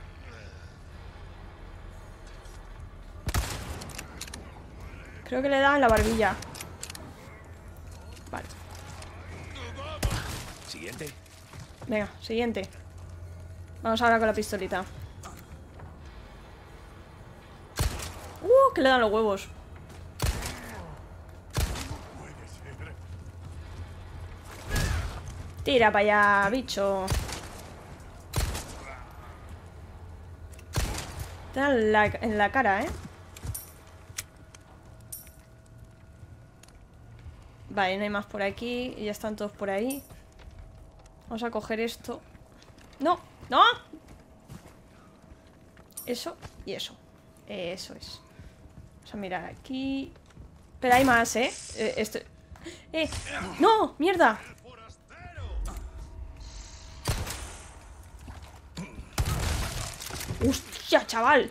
Creo que le da en la barbilla. Vale. Siguiente. Venga, siguiente. Vamos ahora con la pistolita. Uh, que le dan los huevos. Tira para allá, bicho. Te dan en la, en la cara, ¿eh? Vale, no hay más por aquí. Y ya están todos por ahí. Vamos a coger esto. ¡No! ¡No! Eso y eso. Eso es. Vamos a mirar aquí. Pero hay más, ¿eh? eh esto... ¡Eh! ¡No! ¡Mierda! ¡Hostia, chaval!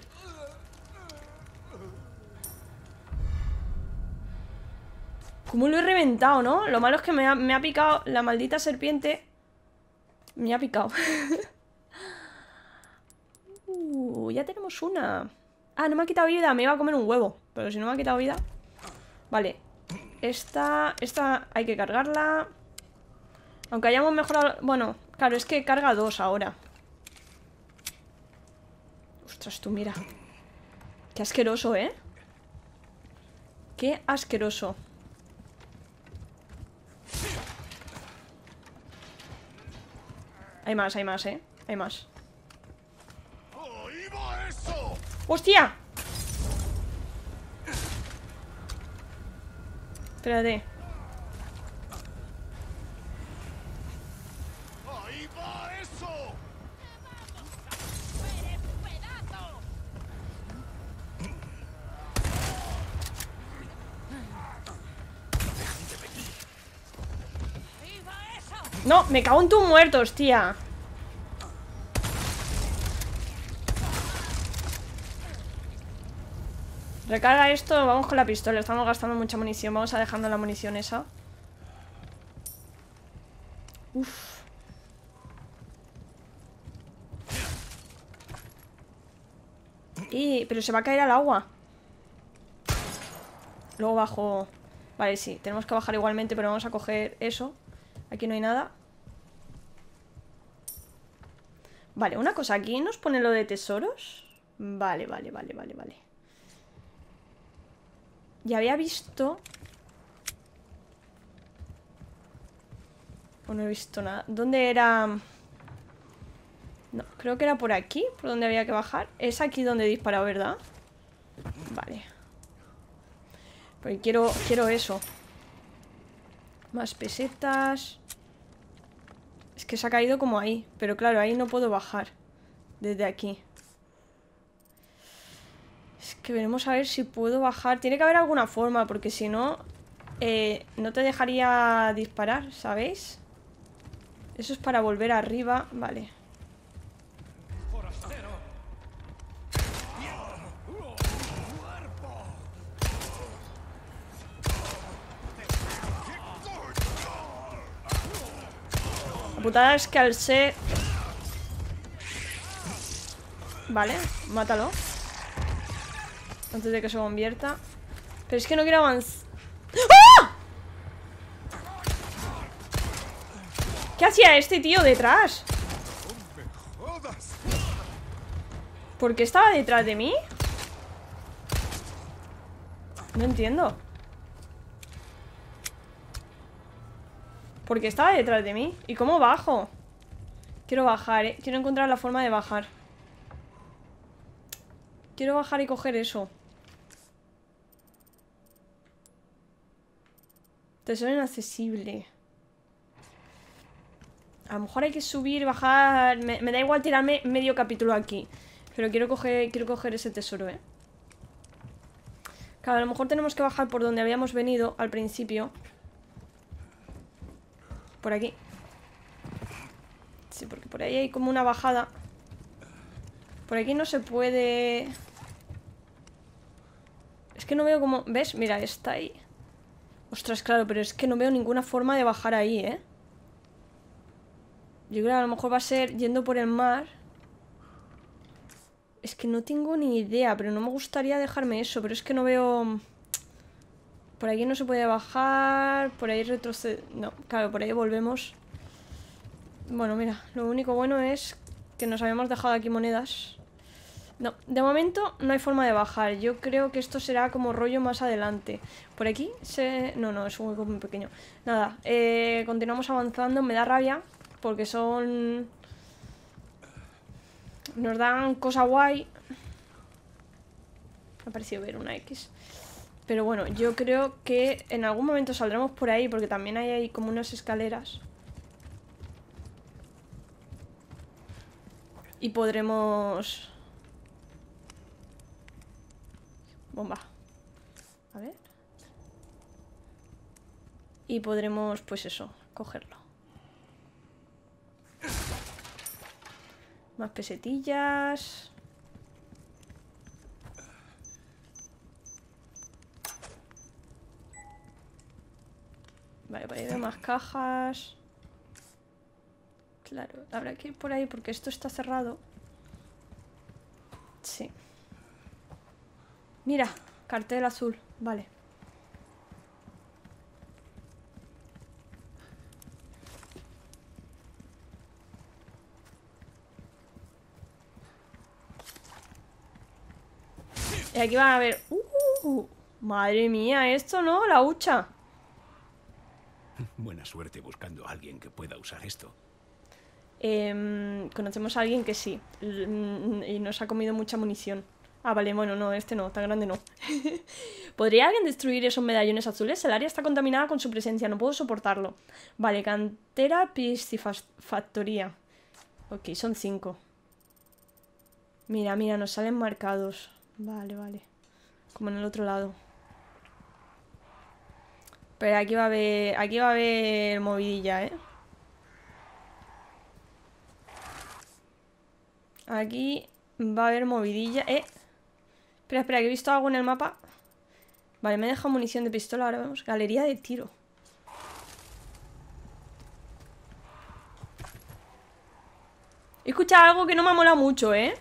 Cómo lo he reventado, ¿no? Lo malo es que me ha, me ha picado la maldita serpiente. Me ha picado. uh, ya tenemos una. Ah, no me ha quitado vida. Me iba a comer un huevo. Pero si no me ha quitado vida. Vale. Esta, esta hay que cargarla. Aunque hayamos mejorado... Bueno, claro, es que carga dos ahora. Ostras, tú mira. Qué asqueroso, ¿eh? Qué asqueroso. Hay más, hay más, ¿eh? Hay más. ¡Ahí va eso! ¡Hostia! Espérate. ¡Ahí va eso! No, me cago en tus muertos, tía. Recarga esto, vamos con la pistola. Estamos gastando mucha munición. Vamos a dejarnos la munición esa. Uf. Y, pero se va a caer al agua. Luego bajo. Vale, sí, tenemos que bajar igualmente, pero vamos a coger eso. Aquí no hay nada. Vale, una cosa, aquí nos pone lo de tesoros. Vale, vale, vale, vale, vale. Ya había visto. O no he visto nada. ¿Dónde era? No, creo que era por aquí, por donde había que bajar. Es aquí donde he disparado, ¿verdad? Vale. Porque quiero, quiero eso. Más pesetas. Es que se ha caído como ahí. Pero claro, ahí no puedo bajar. Desde aquí. Es que veremos a ver si puedo bajar. Tiene que haber alguna forma, porque si no eh, no te dejaría disparar, ¿sabéis? Eso es para volver arriba. Vale. La putada es que al ser... Vale, mátalo antes de que se convierta. Pero es que no quiero avanzar. ¡Ah! ¿Qué hacía este tío detrás? ¿Por qué estaba detrás de mí? No entiendo. ¿Por qué estaba detrás de mí? ¿Y cómo bajo? Quiero bajar, ¿eh? Quiero encontrar la forma de bajar. Quiero bajar y coger eso. Tesoro inaccesible. A lo mejor hay que subir, bajar. Me, me da igual tirarme medio capítulo aquí. Pero quiero coger, quiero coger ese tesoro, ¿eh? Claro, a lo mejor tenemos que bajar por donde habíamos venido al principio. Por aquí. Sí, porque por ahí hay como una bajada. Por aquí no se puede... Es que no veo cómo... ¿Ves? Mira, está ahí. Ostras, claro, pero es que no veo ninguna forma de bajar ahí, ¿eh? Yo creo que a lo mejor va a ser yendo por el mar. Es que no tengo ni idea, pero no me gustaría dejarme eso. Pero es que no veo... Por aquí no se puede bajar. Por ahí retroceder... No, claro, por ahí volvemos. Bueno, mira, lo único bueno es que nos habíamos dejado aquí monedas. No, de momento no hay forma de bajar. Yo creo que esto será como rollo más adelante. Por aquí se... No, no, es un hueco muy pequeño. Nada, eh, continuamos avanzando. Me da rabia porque son... Nos dan cosa guay. Me ha parecido ver una X. Pero bueno, yo creo que en algún momento saldremos por ahí, porque también hay ahí como unas escaleras. Y podremos... Bomba. A ver. Y podremos, pues eso, cogerlo. Más pesetillas. Vale, por ahí veo más cajas. Claro, habrá que ir por ahí porque esto está cerrado. Sí. Mira, cartel azul, vale. Y aquí van a ver... Uh, madre mía, esto no, la hucha. Buena suerte buscando a alguien que pueda usar esto. Eh, conocemos a alguien que sí. Y nos ha comido mucha munición. Ah, vale, bueno, no, este no, tan grande no. ¿Podría alguien destruir esos medallones azules? El área está contaminada con su presencia, no puedo soportarlo. Vale, cantera piscifactoría. Ok, son cinco. Mira, mira, nos salen marcados. Vale, vale. Como en el otro lado. Pero aquí va a haber... Aquí va a haber movidilla, ¿eh? Aquí va a haber movidilla. Eh. Espera, espera, que he visto algo en el mapa. Vale, me he dejado munición de pistola. Ahora vemos. Galería de tiro. He escuchado algo que no me ha molado mucho, ¿eh?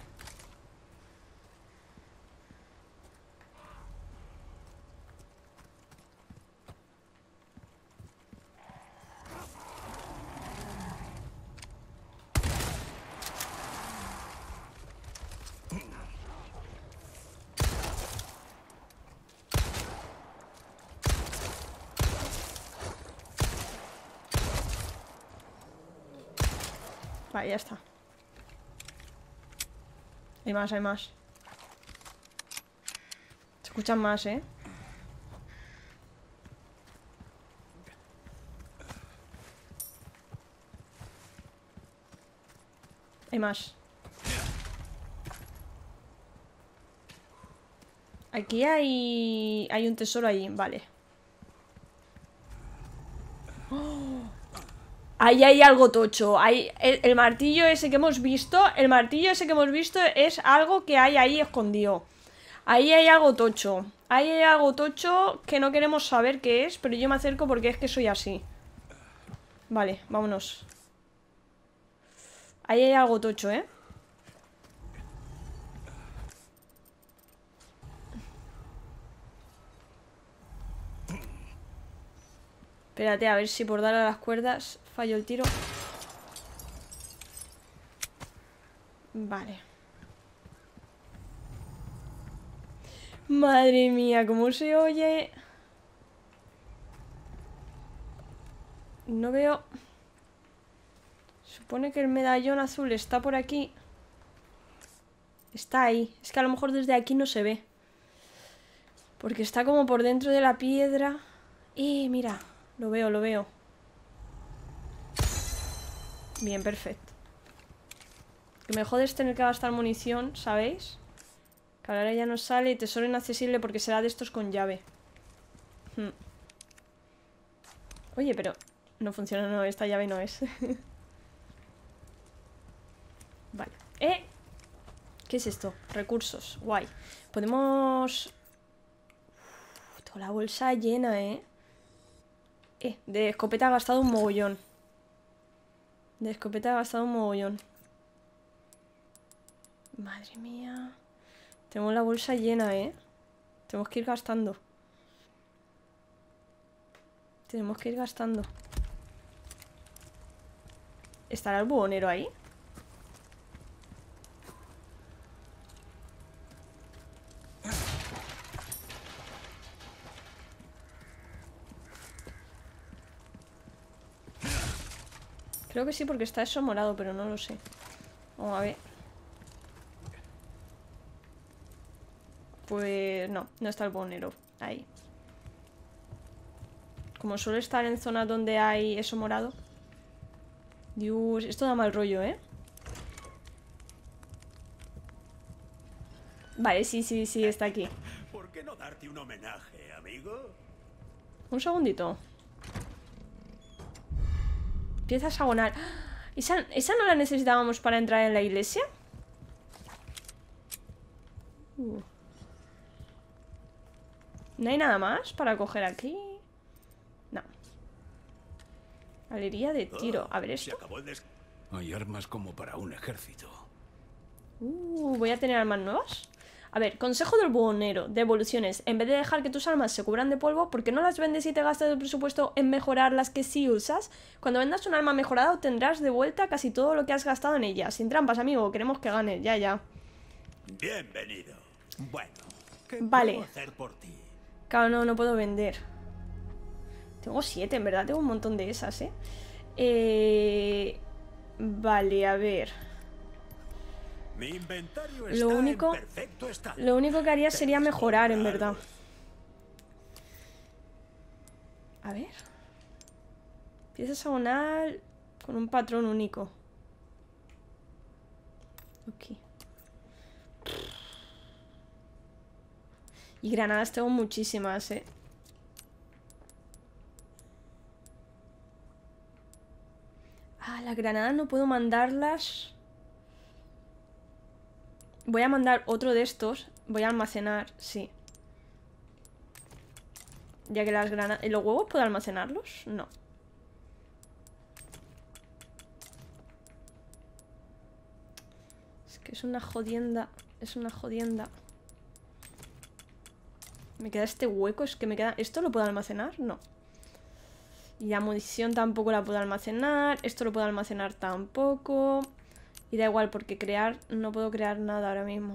Vale, ya está. Hay más, hay más. Se escuchan más, ¿eh? Hay más. Aquí hay... Hay un tesoro ahí, vale. ¡Oh! Ahí hay algo tocho. Hay el, el martillo ese que hemos visto. El martillo ese que hemos visto es algo que hay ahí escondido. Ahí hay algo tocho. Ahí hay algo tocho que no queremos saber qué es. Pero yo me acerco porque es que soy así. Vale, vámonos. Ahí hay algo tocho, ¿eh? Espérate, a ver si por darle a las cuerdas fallo el tiro. Vale. Madre mía, ¿cómo se oye? No veo... Supone que el medallón azul está por aquí. Está ahí. Es que a lo mejor desde aquí no se ve. Porque está como por dentro de la piedra. ¡Eh, mira! Lo veo, lo veo. Bien, perfecto. Que me jode es tener que gastar munición, ¿sabéis? Que ahora ya no sale. Tesoro inaccesible porque será de estos con llave. hmm. Oye, pero... No funciona, no, esta llave no es. Vale. ¡Eh! ¿Qué es esto? Recursos, guay. Podemos... Uf, toda la bolsa llena, ¿eh? Eh, de escopeta ha gastado un mogollón. De escopeta ha gastado un mogollón. Madre mía. Tenemos la bolsa llena, ¿eh? Tenemos que ir gastando. Tenemos que ir gastando. ¿Estará el buhonero ahí? Creo que sí, porque está eso morado, pero no lo sé. Vamos a ver. Pues no, no está el buhonero. Ahí. Como suele estar en zonas donde hay eso morado. Dios, esto da mal rollo, ¿eh? Vale, sí, sí, sí, está aquí. ¿Por qué no darte un homenaje, amigo? Un segundito. Pieza hexagonal. ¿Esa, ¿Esa no la necesitábamos para entrar en la iglesia? Uh. ¿No hay nada más para coger aquí? No. Galería de tiro. A ver Se esto. acabó el des- Hay armas como para un ejército. Uh, voy a tener armas nuevas. A ver, consejo del buhonero. Devoluciones. En vez de dejar que tus armas se cubran de polvo, ¿por qué no las vendes y te gastas el presupuesto en mejorar las que sí usas? Cuando vendas un arma mejorada obtendrás de vuelta casi todo lo que has gastado en ella. Sin trampas, amigo. Queremos que ganes. Ya, ya. Bienvenido. Bueno, ¿qué Vale. puedo hacer por ti? Claro, no, no puedo vender. Tengo siete, en verdad. Tengo un montón de esas, ¿eh? Eh... Vale, a ver. Mi inventario Lo está único- en perfecto estado. Lo único que haría sería Debes mejorar, en comprarlo. verdad. A ver. Pieza hexagonal con un patrón único. Ok. Y granadas tengo muchísimas, eh. Ah, las granadas no puedo mandarlas. Voy a mandar otro de estos. Voy a almacenar, sí. Ya que las granadas... ¿Los huevos puedo almacenarlos? No. Es que es una jodienda. Es una jodienda. Me queda este hueco, es que me queda... ¿Esto lo puedo almacenar? No. Y la munición tampoco la puedo almacenar. Esto lo puedo almacenar tampoco. Y da igual, porque crear... No puedo crear nada ahora mismo.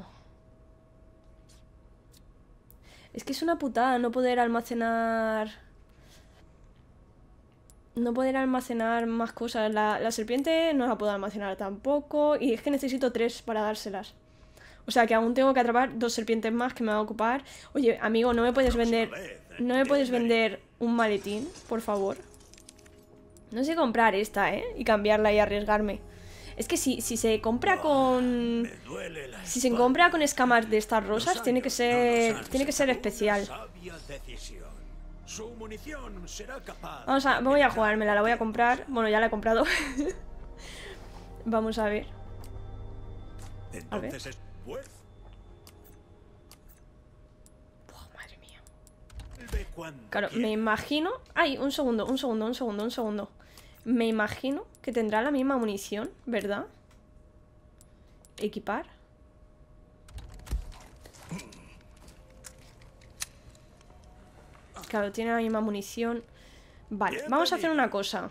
Es que es una putada no poder almacenar... No poder almacenar más cosas. La, la serpiente no la puedo almacenar tampoco. Y es que necesito tres para dárselas. O sea que aún tengo que atrapar dos serpientes más que me van a ocupar. Oye, amigo, ¿no me puedes vender... ¿No me puedes vender un maletín, por favor? No sé comprar esta, ¿eh? Y cambiarla y arriesgarme. Es que si, si se compra con... Si se compra con escamas de estas rosas, tiene que ser... Tiene que ser especial. Vamos a... Voy a jugármela, la voy a comprar. Bueno, ya la he comprado. Vamos a ver. A ver. Oh, madre mía. Claro, me imagino... Ay, un segundo, un segundo, un segundo, un segundo. Me imagino que tendrá la misma munición, ¿verdad? Equipar. Claro, tiene la misma munición. Vale, vamos a hacer una cosa.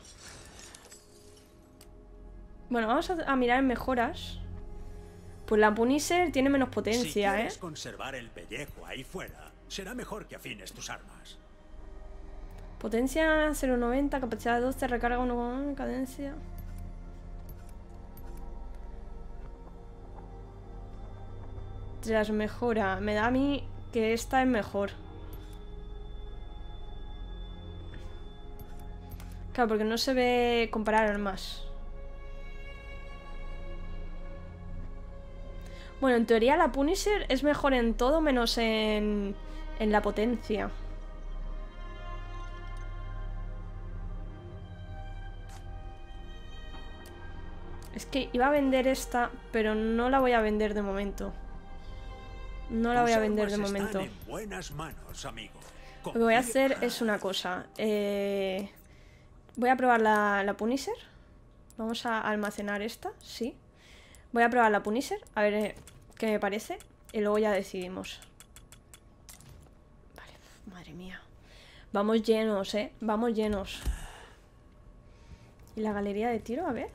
Bueno, vamos a, a mirar en mejoras. Pues la Punisher tiene menos potencia, si quieres ¿eh? conservar el pellejo ahí fuera, será mejor que afines tus armas. Potencia cero coma noventa, capacidad doce, recarga uno, cadencia. Tras mejora. Me da a mí que esta es mejor. Claro, porque no se ve comparar armas. Bueno, en teoría la Punisher es mejor en todo menos en, en la potencia. Es que iba a vender esta, pero no la voy a vender de momento. No la voy a vender de momento. Lo que voy a hacer es una cosa. Eh, voy a probar la, la Punisher. Vamos a almacenar esta, sí. Voy a probar la Punisher, a ver eh, qué me parece. Y luego ya decidimos. Vale, madre mía. Vamos llenos, eh. Vamos llenos. ¿Y la galería de tiro? A ver.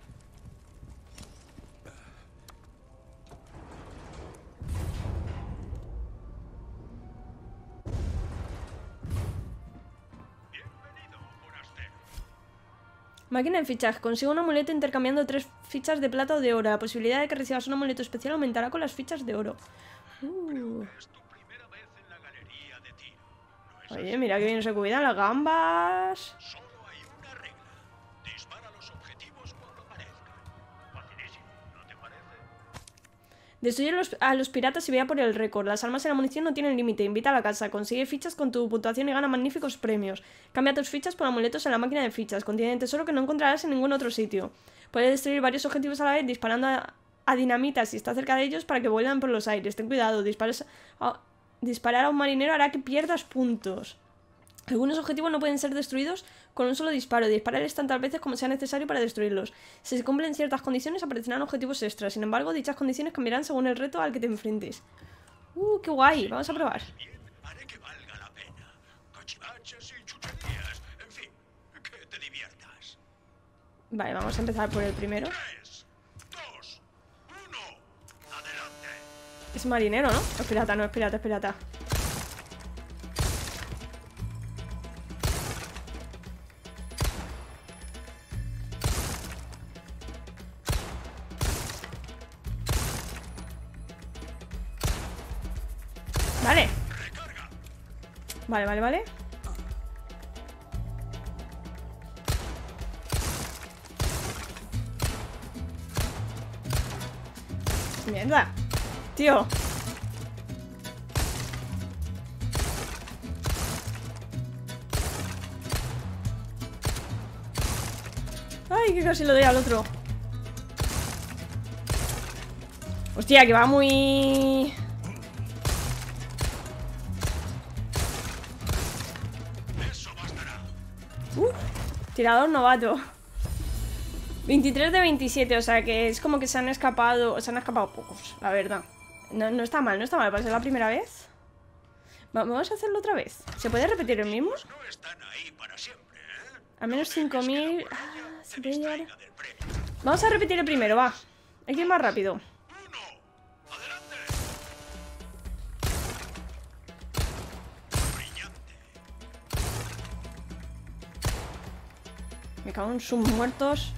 Máquina de fichas. Consigue un amuleto intercambiando tres fichas de plata o de oro. La posibilidad de que recibas un amuleto especial aumentará con las fichas de oro. Uh. Oye, mira que bien se cuidan las gambas. Destruye los, a los piratas y vea por el récord. Las armas y la munición no tienen límite. Invita a la casa. Consigue fichas con tu puntuación y gana magníficos premios. Cambia tus fichas por amuletos en la máquina de fichas. Contiene tesoro que no encontrarás en ningún otro sitio. Puedes destruir varios objetivos a la vez disparando a, a dinamita si está cerca de ellos para que vuelan por los aires. Ten cuidado. Dispares a, disparar a un marinero hará que pierdas puntos. Algunos objetivos no pueden ser destruidos con un solo disparo. Dispararles tantas veces como sea necesario para destruirlos. Si se cumplen ciertas condiciones aparecerán objetivos extras. Sin embargo, dichas condiciones cambiarán según el reto al que te enfrentes. Uh, qué guay. Vamos a probar. Haré que valga la pena. Cachivaches y chucherías. En fin, que te diviertas. Vale, vamos a empezar por el primero. Tres, dos, uno. Adelante. Es marinero, ¿no? Es pirata, no es pirata, es pirata. Vale. Vale, vale, vale. Mierda. Tío. Ay, que casi lo doy al otro. Hostia, que va muy... Uh, tirador novato. veintitrés de veintisiete, o sea que es como que se han escapado. Se han escapado pocos, la verdad. No, no está mal, no está mal, para ser la primera vez. Vamos a hacerlo otra vez. ¿Se puede repetir el mismo? No están ahí para siempre, ¿eh? Al menos cinco mil. Que la Ah, batalla se te puede llevar. distraiga del premio. Vamos a repetir el primero, va. Hay que ir más rápido. Uno. Adelante. Brillante. Me cago en sus muertos.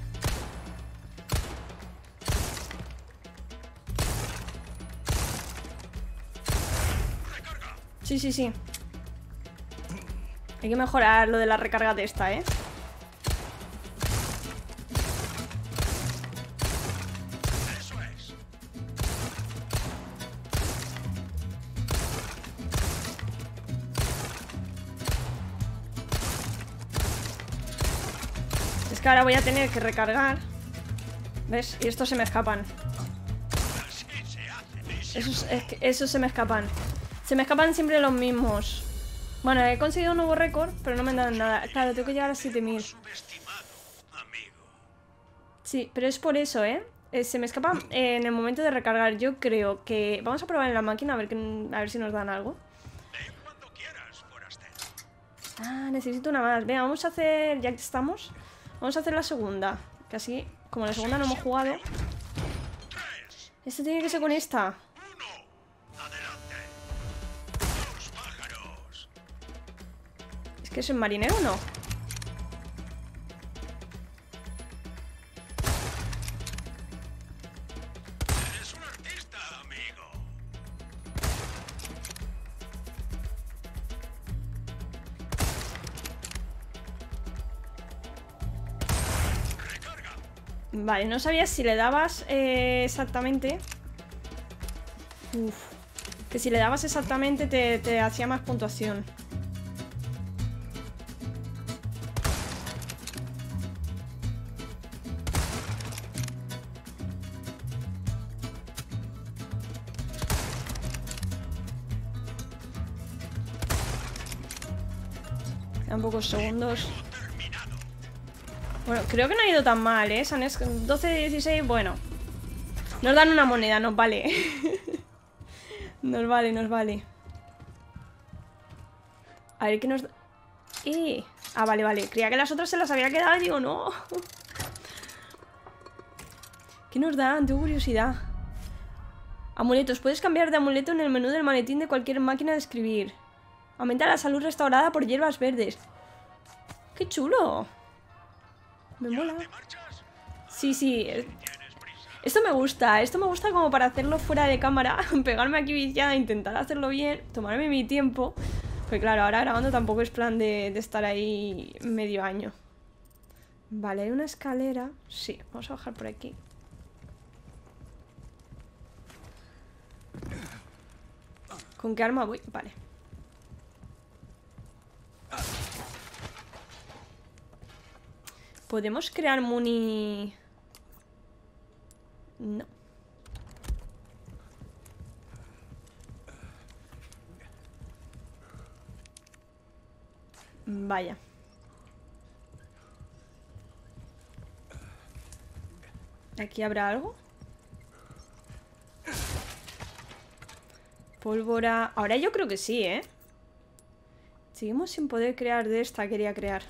Recarga. Sí, sí, sí. Hay que mejorar lo de la recarga de esta, ¿eh? Eso es. Es que ahora voy a tener que recargar. ¿Ves? Y estos se me escapan. Así se hace. Y se Esos, es que esos se me escapan. Se me escapan siempre los mismos. Bueno, he conseguido un nuevo récord, pero no me dan nada. Claro, tengo que llegar a siete mil. subestimado, amigo. Sí, pero es por eso, ¿eh? Eh, se me escapa en el momento de recargar. Yo creo que... Vamos a probar en la máquina a ver, que, a ver si nos dan algo. Ven cuando quieras, forastero. Ah, necesito una más. Venga, vamos a hacer... Ya que estamos, vamos a hacer la segunda. Que así, como la segunda no hemos jugado. Tres. Esto tiene que ser con esta. Uno. Adelante. Dos pájaros. Es que soy marinero, ¿no? Eres un artista, amigo. Recarga. Vale, no sabía si le dabas eh, exactamente. Uf. Que si le dabas exactamente te, te hacía más puntuación. Quedan pocos segundos. Terminado. Bueno, creo que no ha ido tan mal, ¿eh? Son es- doce de dieciséis, bueno. Nos dan una moneda, nos vale. Nos vale, nos vale. A ver, ¿qué nos da? ¡Eh! Ah, vale, vale. Creía que las otras se las había quedado y digo, no. ¿Qué nos dan? Tengo curiosidad. Amuletos. Puedes cambiar de amuleto en el menú del maletín de cualquier máquina de escribir. Aumenta la salud restaurada por hierbas verdes. ¡Qué chulo! Me mola. ¿Te marchas? Sí, sí. Tienes prisa. Esto me gusta. Esto me gusta como para hacerlo fuera de cámara. Pegarme aquí viciada, intentar hacerlo bien. Tomarme mi tiempo. Pues claro, ahora grabando tampoco es plan de, de estar ahí medio año. Vale, hay una escalera. Sí, vamos a bajar por aquí. ¿Con qué arma voy? Vale. ¿Podemos crear muni...? No. Vaya. ¿Aquí habrá algo? Pólvora... Ahora yo creo que sí, ¿eh? Seguimos sin poder crear de esta, quería crear.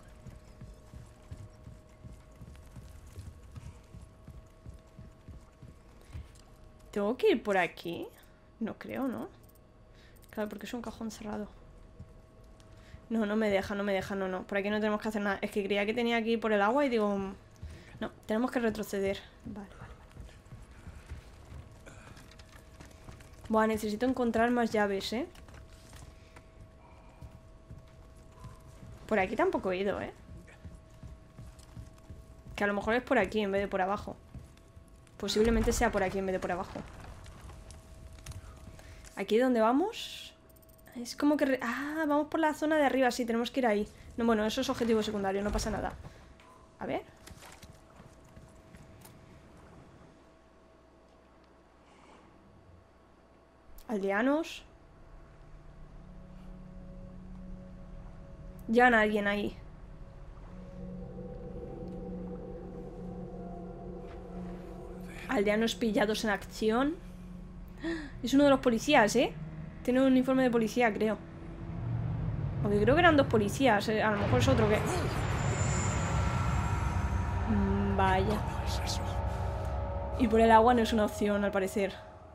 ¿Tengo que ir por aquí? No creo, ¿no? Claro, porque es un cajón cerrado. No, no me deja, no me deja, no, no. Por aquí no tenemos que hacer nada. Es que creía que tenía que ir por el agua y digo... No, tenemos que retroceder. Vale, vale, vale. Buah, necesito encontrar más llaves, ¿eh? Por aquí tampoco he ido, ¿eh? Que a lo mejor es por aquí en vez de por abajo. Posiblemente sea por aquí en vez de por abajo. ¿Aquí dónde vamos? Es como que... Re... Ah, vamos por la zona de arriba, sí, tenemos que ir ahí. No, bueno, eso es objetivo secundario, no pasa nada. A ver. Aldeanos. Llevan a alguien ahí. Aldeanos pillados en acción. Es uno de los policías, ¿eh? Tiene un uniforme de policía, creo. Porque creo que eran dos policías, ¿eh? A lo mejor es otro que... Mm, vaya. Y por el agua no es una opción, al parecer.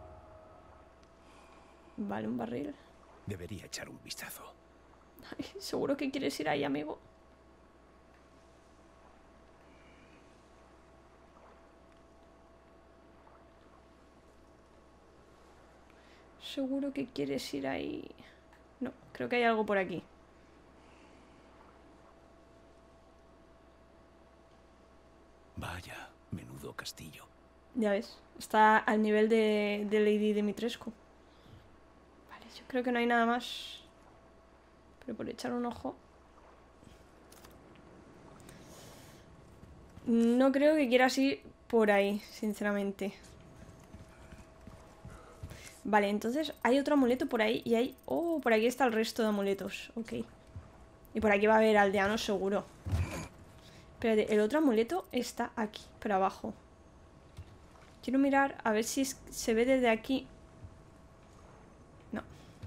Vale, un barril. Debería echar un vistazo. Ay, seguro que quieres ir ahí, amigo. Seguro que quieres ir ahí. No, creo que hay algo por aquí. Vaya, menudo castillo. Ya ves, está al nivel de, de Lady Dimitrescu. Vale, yo creo que no hay nada más. Pero por echar un ojo. No creo que quieras ir por ahí, sinceramente. Vale, entonces hay otro amuleto por ahí y hay... Oh, por aquí está el resto de amuletos. Ok. Y por aquí va a haber aldeanos seguro. Espérate, el otro amuleto está aquí, por abajo. Quiero mirar a ver si es... se ve desde aquí. No.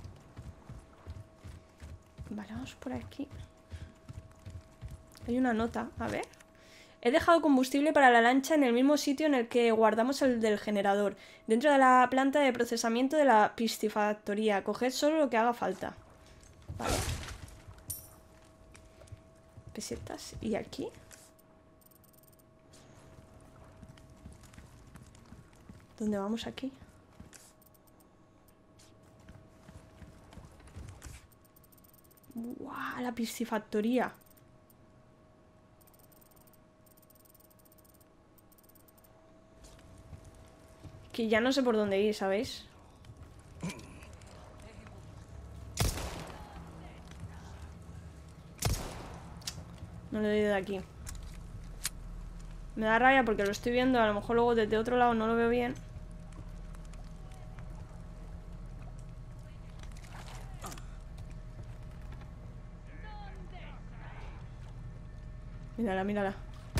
Vale, vamos por aquí. Hay una nota, a ver. He dejado combustible para la lancha en el mismo sitio en el que guardamos el del generador, dentro de la planta de procesamiento de la piscifactoría. Coged solo lo que haga falta. Vale. Pesetas. ¿Y aquí? ¿Dónde vamos aquí? ¡Guau! La piscifactoría. Que ya no sé por dónde ir, ¿sabéis? No le doy de aquí. Me da rabia porque lo estoy viendo. A lo mejor luego desde otro lado no lo veo bien. Mírala, mírala.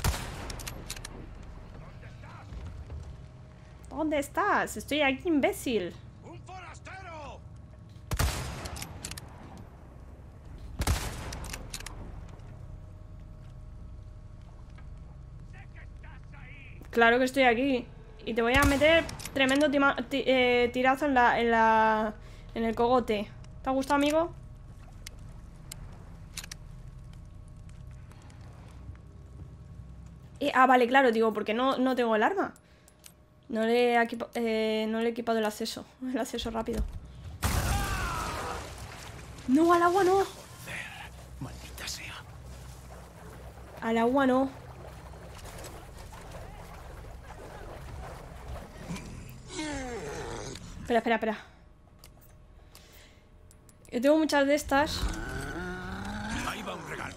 ¿Dónde estás? Estoy aquí, imbécil. ¡Un forastero! Claro que estoy aquí. Y te voy a meter tremendo tima- ti- eh, tirazo en la, en la... en el cogote. ¿Te ha gustado, amigo? Eh, ah, vale, claro, digo, porque no, no tengo el arma. No le, he equipa- eh, no le he equipado el acceso. El acceso rápido. No, al agua no. Maldita sea. Al agua no. Espera, espera, espera. Yo tengo muchas de estas. Ahí va un regalo.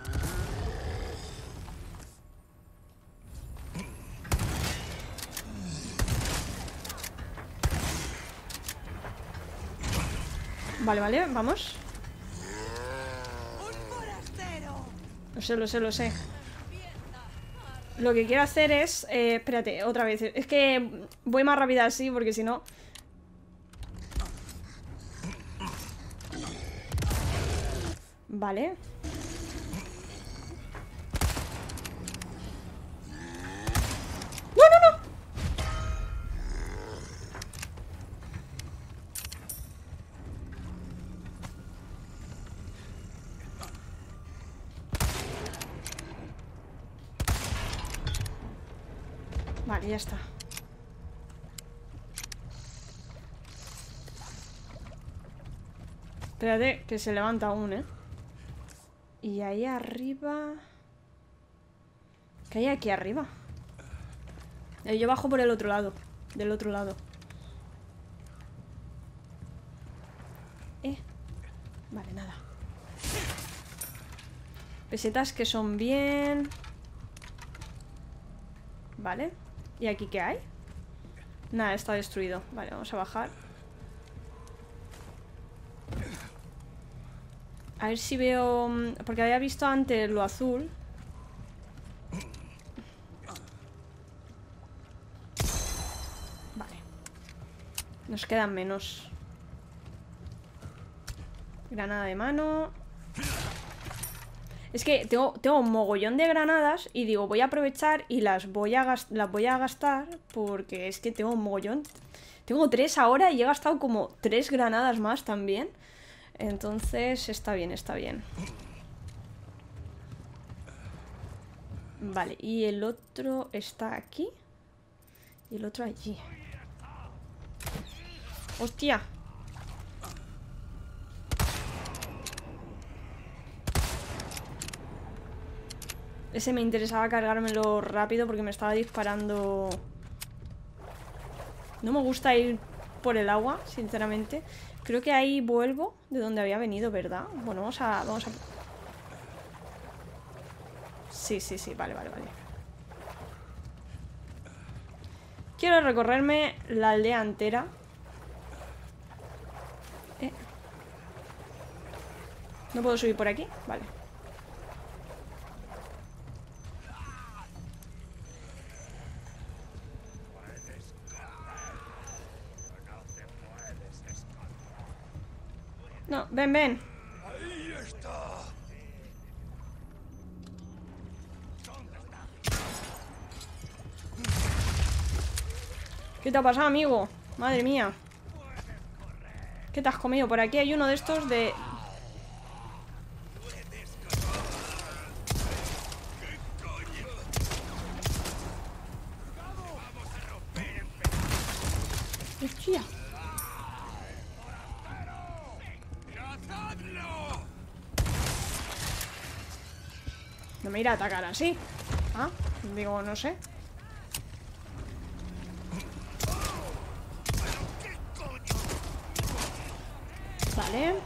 Vale, vale, vamos. Lo sé, lo sé, lo sé. Lo que quiero hacer es... Eh, espérate, otra vez. Es que voy más rápida así porque si no... Vale. ¡No, no, no! Vale, ya está. Espérate, que se levanta aún, ¿eh? Y ahí arriba... ¿Qué hay aquí arriba? Eh, yo bajo por el otro lado. Del otro lado. Eh. Vale, nada. Pesetas que son bien... Vale. ¿Y aquí qué hay? Nada, está destruido. Vale, vamos a bajar. A ver si veo... Porque había visto antes lo azul. Vale. Nos quedan menos. Granada de mano. Es que tengo, tengo un mogollón de granadas y digo, voy a aprovechar y las voy a, las voy a gastar porque es que tengo un mogollón. Tengo tres ahora y he gastado como tres granadas más también. Entonces está bien, está bien. Vale, y el otro está aquí. Y el otro allí. ¡Hostia! Ese me interesaba cargármelo rápido porque me estaba disparando. No me gusta ir por el agua, sinceramente. Creo que ahí vuelvo de donde había venido, ¿verdad? Bueno, vamos a... Vamos a... Sí, sí, sí, vale, vale, vale. Quiero recorrerme la aldea entera. Eh. ¿No puedo subir por aquí? Vale. No, ven, ven. Ahí está. ¿Qué te ha pasado, amigo? Madre mía. ¿Qué te has comido? Por aquí hay uno de estos de... ¡Hostia! No me irá a atacar así. Ah, digo, no sé. Vale.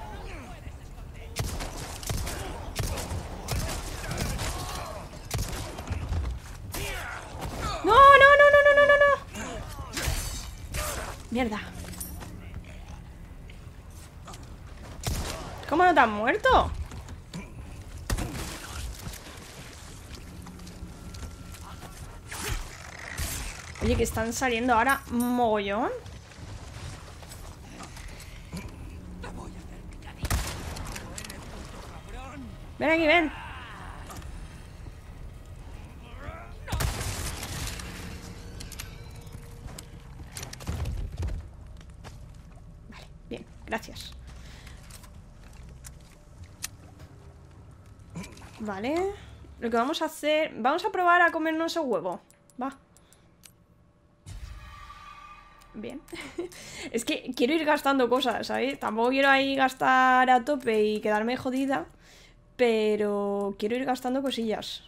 No, no, no, no, no, no, no. Mierda. ¿Cómo no te has muerto? Oye, que están saliendo ahora mogollón. Ven aquí, ven. Vale, bien, gracias. Vale. Lo que vamos a hacer... Vamos a probar a comernos ese huevo. Va. Bien. Es que quiero ir gastando cosas, ¿sabes? Tampoco quiero ahí gastar a tope y quedarme jodida. Pero quiero ir gastando cosillas.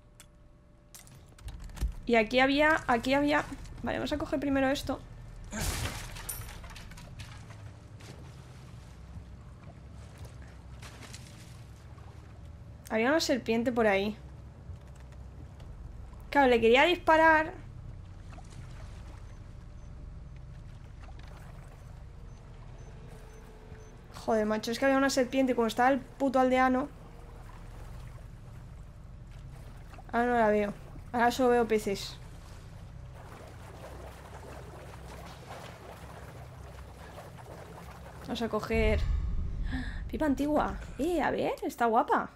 Y aquí había... Aquí había... Vale, vamos a coger primero esto. Había una serpiente por ahí. Claro, le quería disparar. Joder, macho, es que había una serpiente. Como estaba el puto aldeano. Ahora no la veo. Ahora solo veo peces. Vamos a coger... Pipa antigua. Eh, a ver, está guapa.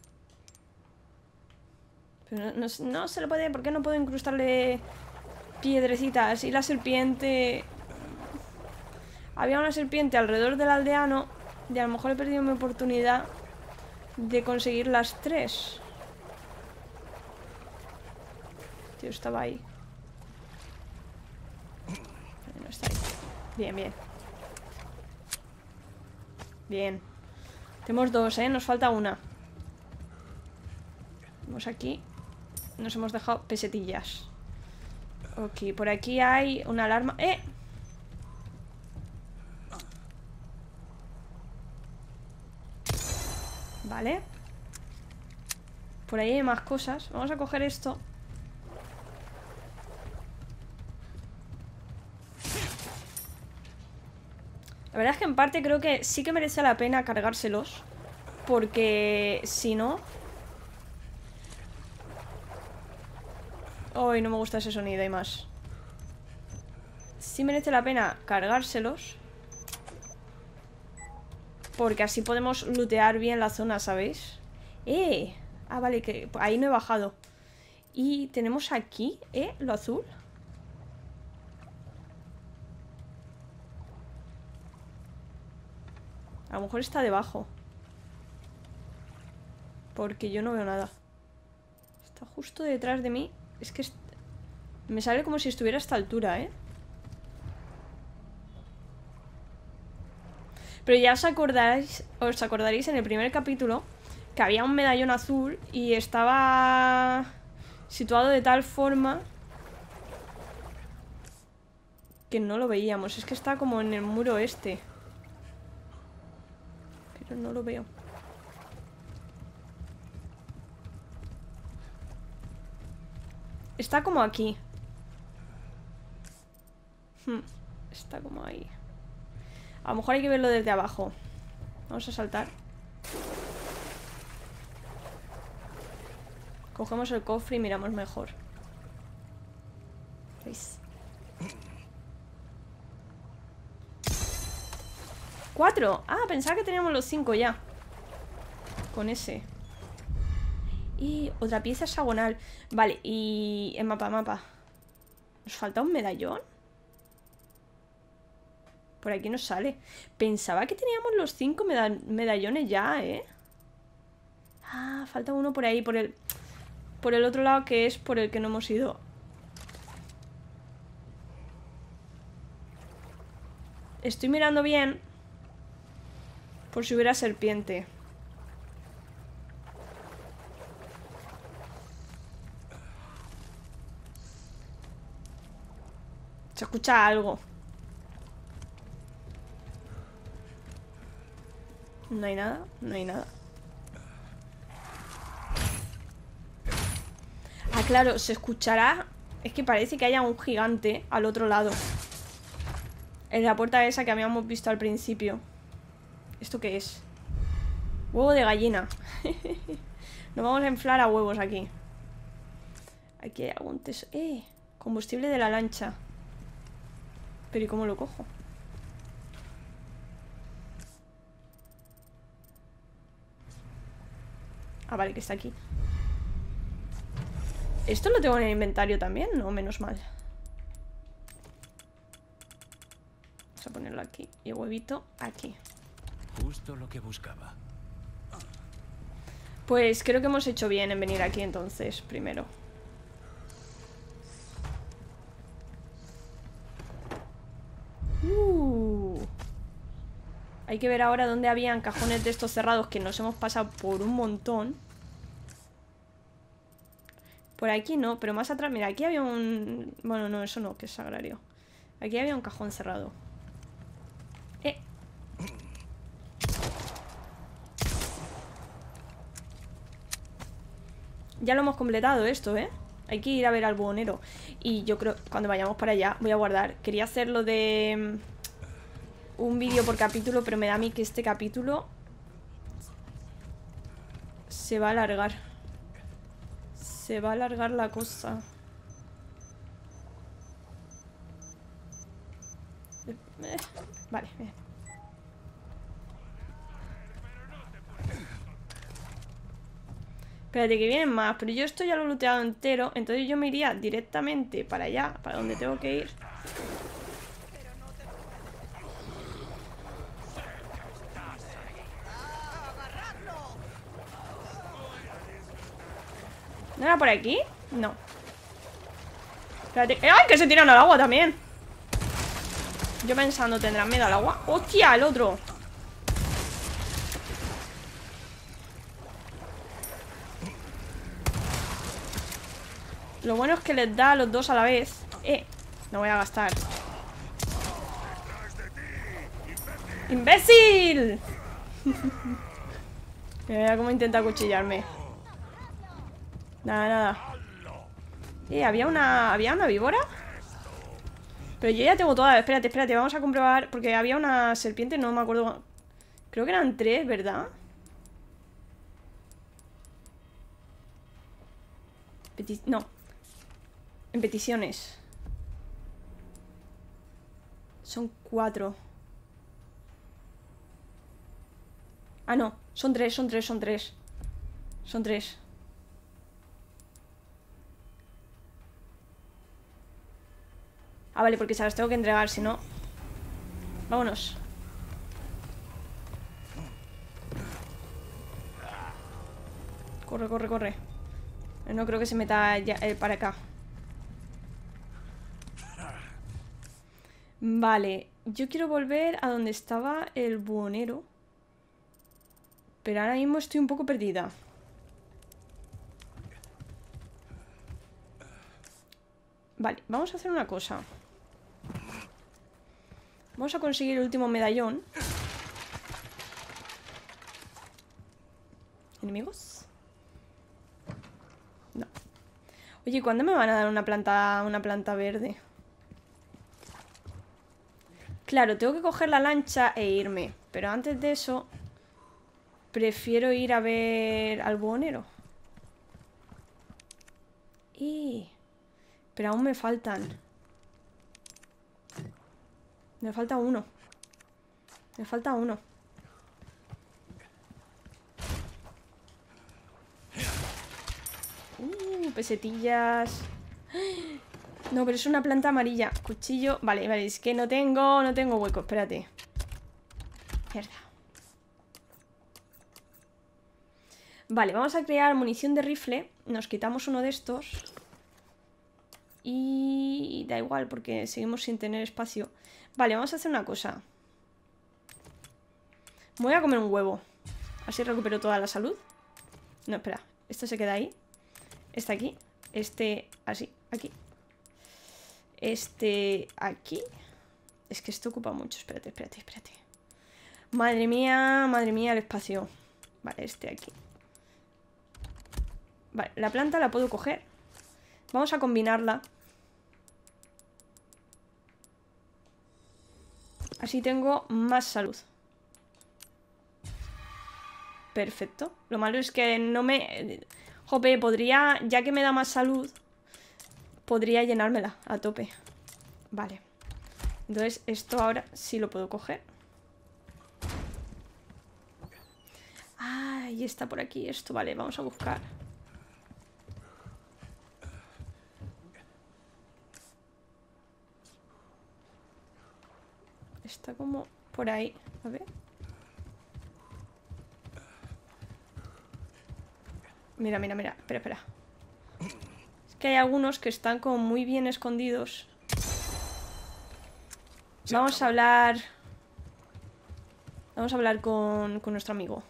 Pero no, no, no se le puede... ¿Por qué no puedo incrustarle piedrecitas? Y la serpiente... Había una serpiente alrededor del aldeano. Y a lo mejor he perdido mi oportunidad de conseguir las tres. Tío, estaba ahí. No está ahí. Bien, bien. Bien. Tenemos dos, ¿eh? Nos falta una. Vamos aquí. Nos hemos dejado pesetillas. Ok, por aquí hay una alarma. ¡Eh! Vale. Por ahí hay más cosas. Vamos a coger esto. La verdad es que en parte creo que sí que merece la pena cargárselos. Porque si no... Ay, no me gusta ese sonido y más. Sí merece la pena cargárselos. Porque así podemos lootear bien la zona, ¿sabéis? ¡Eh! Ah, vale, que ahí no he bajado. Y tenemos aquí, ¿eh? Lo azul. A lo mejor está debajo. Porque yo no veo nada. Está justo detrás de mí. Es que me sale como si estuviera a esta altura, ¿eh? Pero ya os acordaréis, os acordaréis en el primer capítulo que había un medallón azul y estaba situado de tal forma que no lo veíamos. Es que está como en el muro este. Pero no lo veo. Está como aquí. Hmm, está como ahí. A lo mejor hay que verlo desde abajo. Vamos a saltar. Cogemos el cofre y miramos mejor. ¿Veis? ¡Cuatro! Ah, pensaba que teníamos los cinco ya. Con ese. Y otra pieza hexagonal. Vale, y... en mapa, mapa. ¿Nos falta un medallón? Por aquí no sale. Pensaba que teníamos los cinco meda medallones ya, ¿eh? Ah, falta uno por ahí, por el... por el otro lado, que es por el que no hemos ido. Estoy mirando bien. Por si hubiera serpiente. Se escucha algo. No hay nada, no hay nada. Ah, claro, se escuchará. Es que parece que haya un gigante al otro lado. En la puerta esa que habíamos visto al principio. ¿Esto qué es? Huevo de gallina. Nos vamos a inflar a huevos aquí. Aquí hay algún tesoro. Eh, combustible de la lancha. Pero ¿y cómo lo cojo? Ah, vale, que está aquí. ¿Esto lo tengo en el inventario también? No, menos mal. Vamos a ponerlo aquí. Y el huevito aquí. Justo lo que buscaba. Pues creo que hemos hecho bien en venir aquí entonces, primero. Uh. Hay que ver ahora dónde habían cajones de estos cerrados, que nos hemos pasado por un montón. Por aquí no, pero más atrás, mira, aquí había un... Bueno, no, eso no, que es sagrario. Aquí había un cajón cerrado. Eh. Ya lo hemos completado esto, ¿eh? Hay que ir a ver al buhonero. Y yo creo, cuando vayamos para allá, voy a guardar. Quería hacerlo de... un vídeo por capítulo, pero me da a mí que este capítulo se va a alargar. Se va a alargar la cosa. Eh, vale, bien. Espérate, que vienen más. Pero yo esto ya lo he looteado entero. Entonces yo me iría directamente para allá, para donde tengo que ir. ¿No era por aquí? No. Espérate. ¡Ay! Que se tiran al agua también. Yo pensando, ¿tendrán miedo al agua? ¡Hostia! El otro. Lo bueno es que les da a los dos a la vez. Eh, no voy a gastar. ¡Imbécil! Mira cómo intenta acuchillarme. Nada, nada. Eh, había una... ¿Había una víbora? Pero yo ya tengo todas. Espérate, espérate, vamos a comprobar. Porque había una serpiente, no me acuerdo. Creo que eran tres, ¿verdad? Peti- no. En peticiones. Son cuatro. Ah, no. Son tres, son tres, son tres. Son tres. Ah, vale, porque se las tengo que entregar, si no... Vámonos. Corre, corre, corre. No creo que se meta ya, eh, para acá. Vale, yo quiero volver a donde estaba el buhonero. Pero ahora mismo estoy un poco perdida. Vale, vamos a hacer una cosa. Vamos a conseguir el último medallón. ¿Enemigos? No. Oye, ¿cuándo me van a dar una planta, una planta verde? Claro, tengo que coger la lancha e irme. Pero antes de eso, prefiero ir a ver al buhonero. Y... Pero aún me faltan. Me falta uno. Me falta uno. Uh, pesetillas. No, pero es una planta amarilla. Cuchillo. Vale, vale, es que no tengo, no tengo hueco, espérate. Mierda. Vale, vamos a crear munición de rifle. Nos quitamos uno de estos. Y da igual porque seguimos sin tener espacio. Vale, vamos a hacer una cosa. Me voy a comer un huevo. Así recupero toda la salud. No, espera, esto se queda ahí. Este aquí. Este así, aquí. Este aquí. Es que esto ocupa mucho, espérate, espérate, espérate. Madre mía, madre mía el espacio. Vale, este aquí. Vale, la planta la puedo coger. Vamos a combinarla. Así tengo más salud. Perfecto. Lo malo es que no me... Jope, podría... Ya que me da más salud, podría llenármela a tope. Vale. Entonces esto ahora sí lo puedo coger. Ah, y está por aquí esto. Vale, vamos a buscar. Está como por ahí. A ver. Mira, mira, mira. Espera, espera. Es que hay algunos que están como muy bien escondidos. Vamos a hablar... Vamos a hablar con, con nuestro amigo.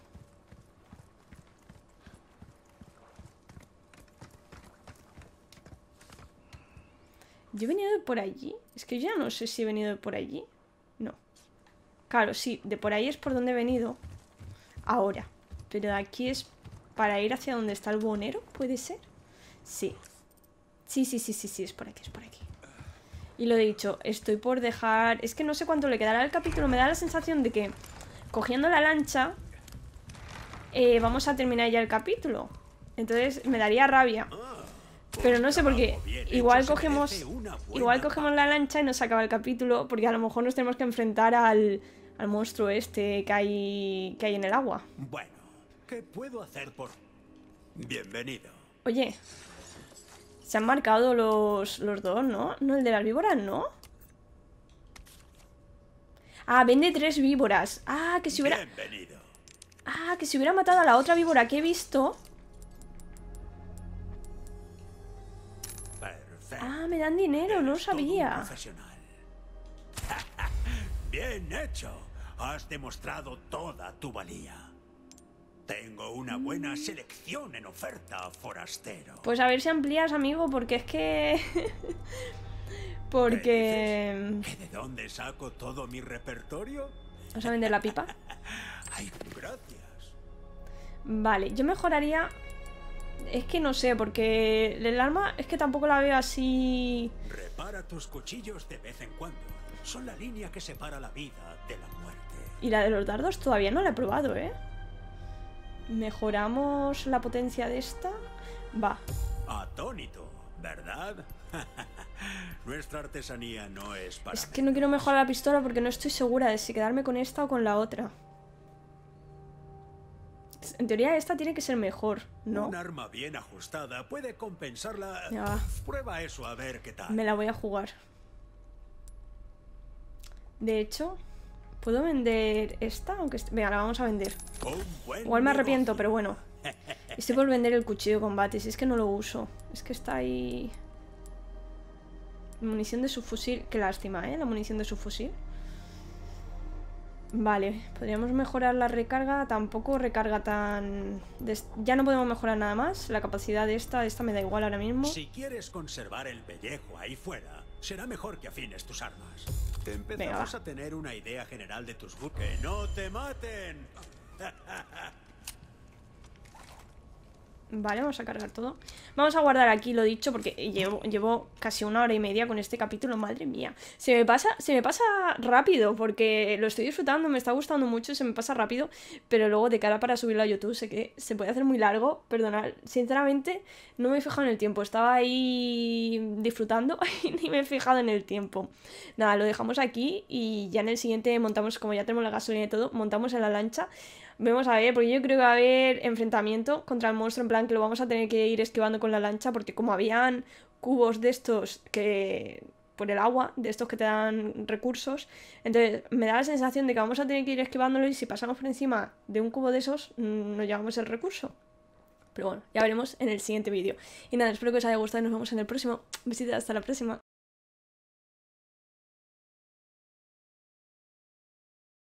¿Yo he venido de por allí? Es que yo ya no sé si he venido de por allí. No. Claro, sí, de por ahí es por donde he venido ahora. Pero de aquí es para ir hacia donde está el buhonero, ¿puede ser? Sí. Sí, sí, sí, sí, sí, es por aquí, es por aquí. Y lo he dicho, estoy por dejar... Es que no sé cuánto le quedará al capítulo. Me da la sensación de que cogiendo la lancha eh, vamos a terminar ya el capítulo. Entonces me daría rabia. Pero no sé por qué. Igual cogemos Igual cogemos la lancha y nos acaba el capítulo. Porque a lo mejor nos tenemos que enfrentar al, al monstruo este que hay, que hay en el agua. Bueno, ¿qué puedo hacer por...? Bienvenido. Oye, se han marcado los, los dos, ¿no? No, el de las víboras, ¿no? Ah, vende tres víboras. Ah, que si hubiera... Bienvenido. Ah, que si hubiera matado a la otra víbora que he visto... Perfecto. Ah, me dan dinero, no lo Eres todo un sabía. profesional. Bien hecho. Has demostrado toda tu valía. Tengo una buena selección en oferta, forastero. Pues a ver si amplías, amigo, porque es que... porque... ¿Que de dónde saco todo mi repertorio? ¿Vas a vender la pipa? Ay, gracias. Vale, yo mejoraría... Es que no sé, porque el arma es que tampoco la veo así... Repara tus cuchillos de vez en cuando. Son la línea que separa la vida de la muerte. Y la de los dardos todavía no la he probado, ¿eh? Mejoramos la potencia de esta. Va. Atónito, ¿verdad? Nuestra artesanía no es para... Es que no quiero mejorar la pistola porque no estoy segura de si quedarme con esta o con la otra. En teoría esta tiene que ser mejor, ¿no? Un arma bien ajustada puede compensarla. Ya va. Prueba eso a ver qué tal. Me la voy a jugar. De hecho, ¿puedo vender esta? Aunque est- Venga, la vamos a vender. Un buen Igual me arrepiento, negocio. pero bueno. Estoy por vender el cuchillo de combate, si es que no lo uso. Es que está ahí... Munición de subfusil. Qué lástima, ¿eh? La munición de subfusil. Vale, podríamos mejorar la recarga. Tampoco recarga tan... des- Ya no podemos mejorar nada más. La capacidad de esta, esta me da igual ahora mismo. Si quieres conservar el pellejo ahí fuera, será mejor que afines tus armas. Empezamos va. a tener una idea general de tus buques. ¡Que no te maten! Vale, vamos a cargar todo. Vamos a guardar aquí lo dicho porque llevo, llevo casi una hora y media con este capítulo. Madre mía. Se me pasa, se me pasa rápido porque lo estoy disfrutando, me está gustando mucho, se me pasa rápido. Pero luego de cara para subirlo a YouTube sé que se puede hacer muy largo. Perdonad, sinceramente no me he fijado en el tiempo. Estaba ahí disfrutando y ni me he fijado en el tiempo. Nada, lo dejamos aquí y ya en el siguiente montamos, como ya tenemos la gasolina y todo, montamos en la lancha. Vamos a ver, porque yo creo que va a haber enfrentamiento contra el monstruo, en plan que lo vamos a tener que ir esquivando con la lancha, porque como habían cubos de estos que... por el agua, de estos que te dan recursos, entonces me da la sensación de que vamos a tener que ir esquivándolo y si pasamos por encima de un cubo de esos, mmm, nos llevamos el recurso. Pero bueno, ya veremos en el siguiente vídeo. Y nada, espero que os haya gustado y nos vemos en el próximo. Besitos, hasta la próxima.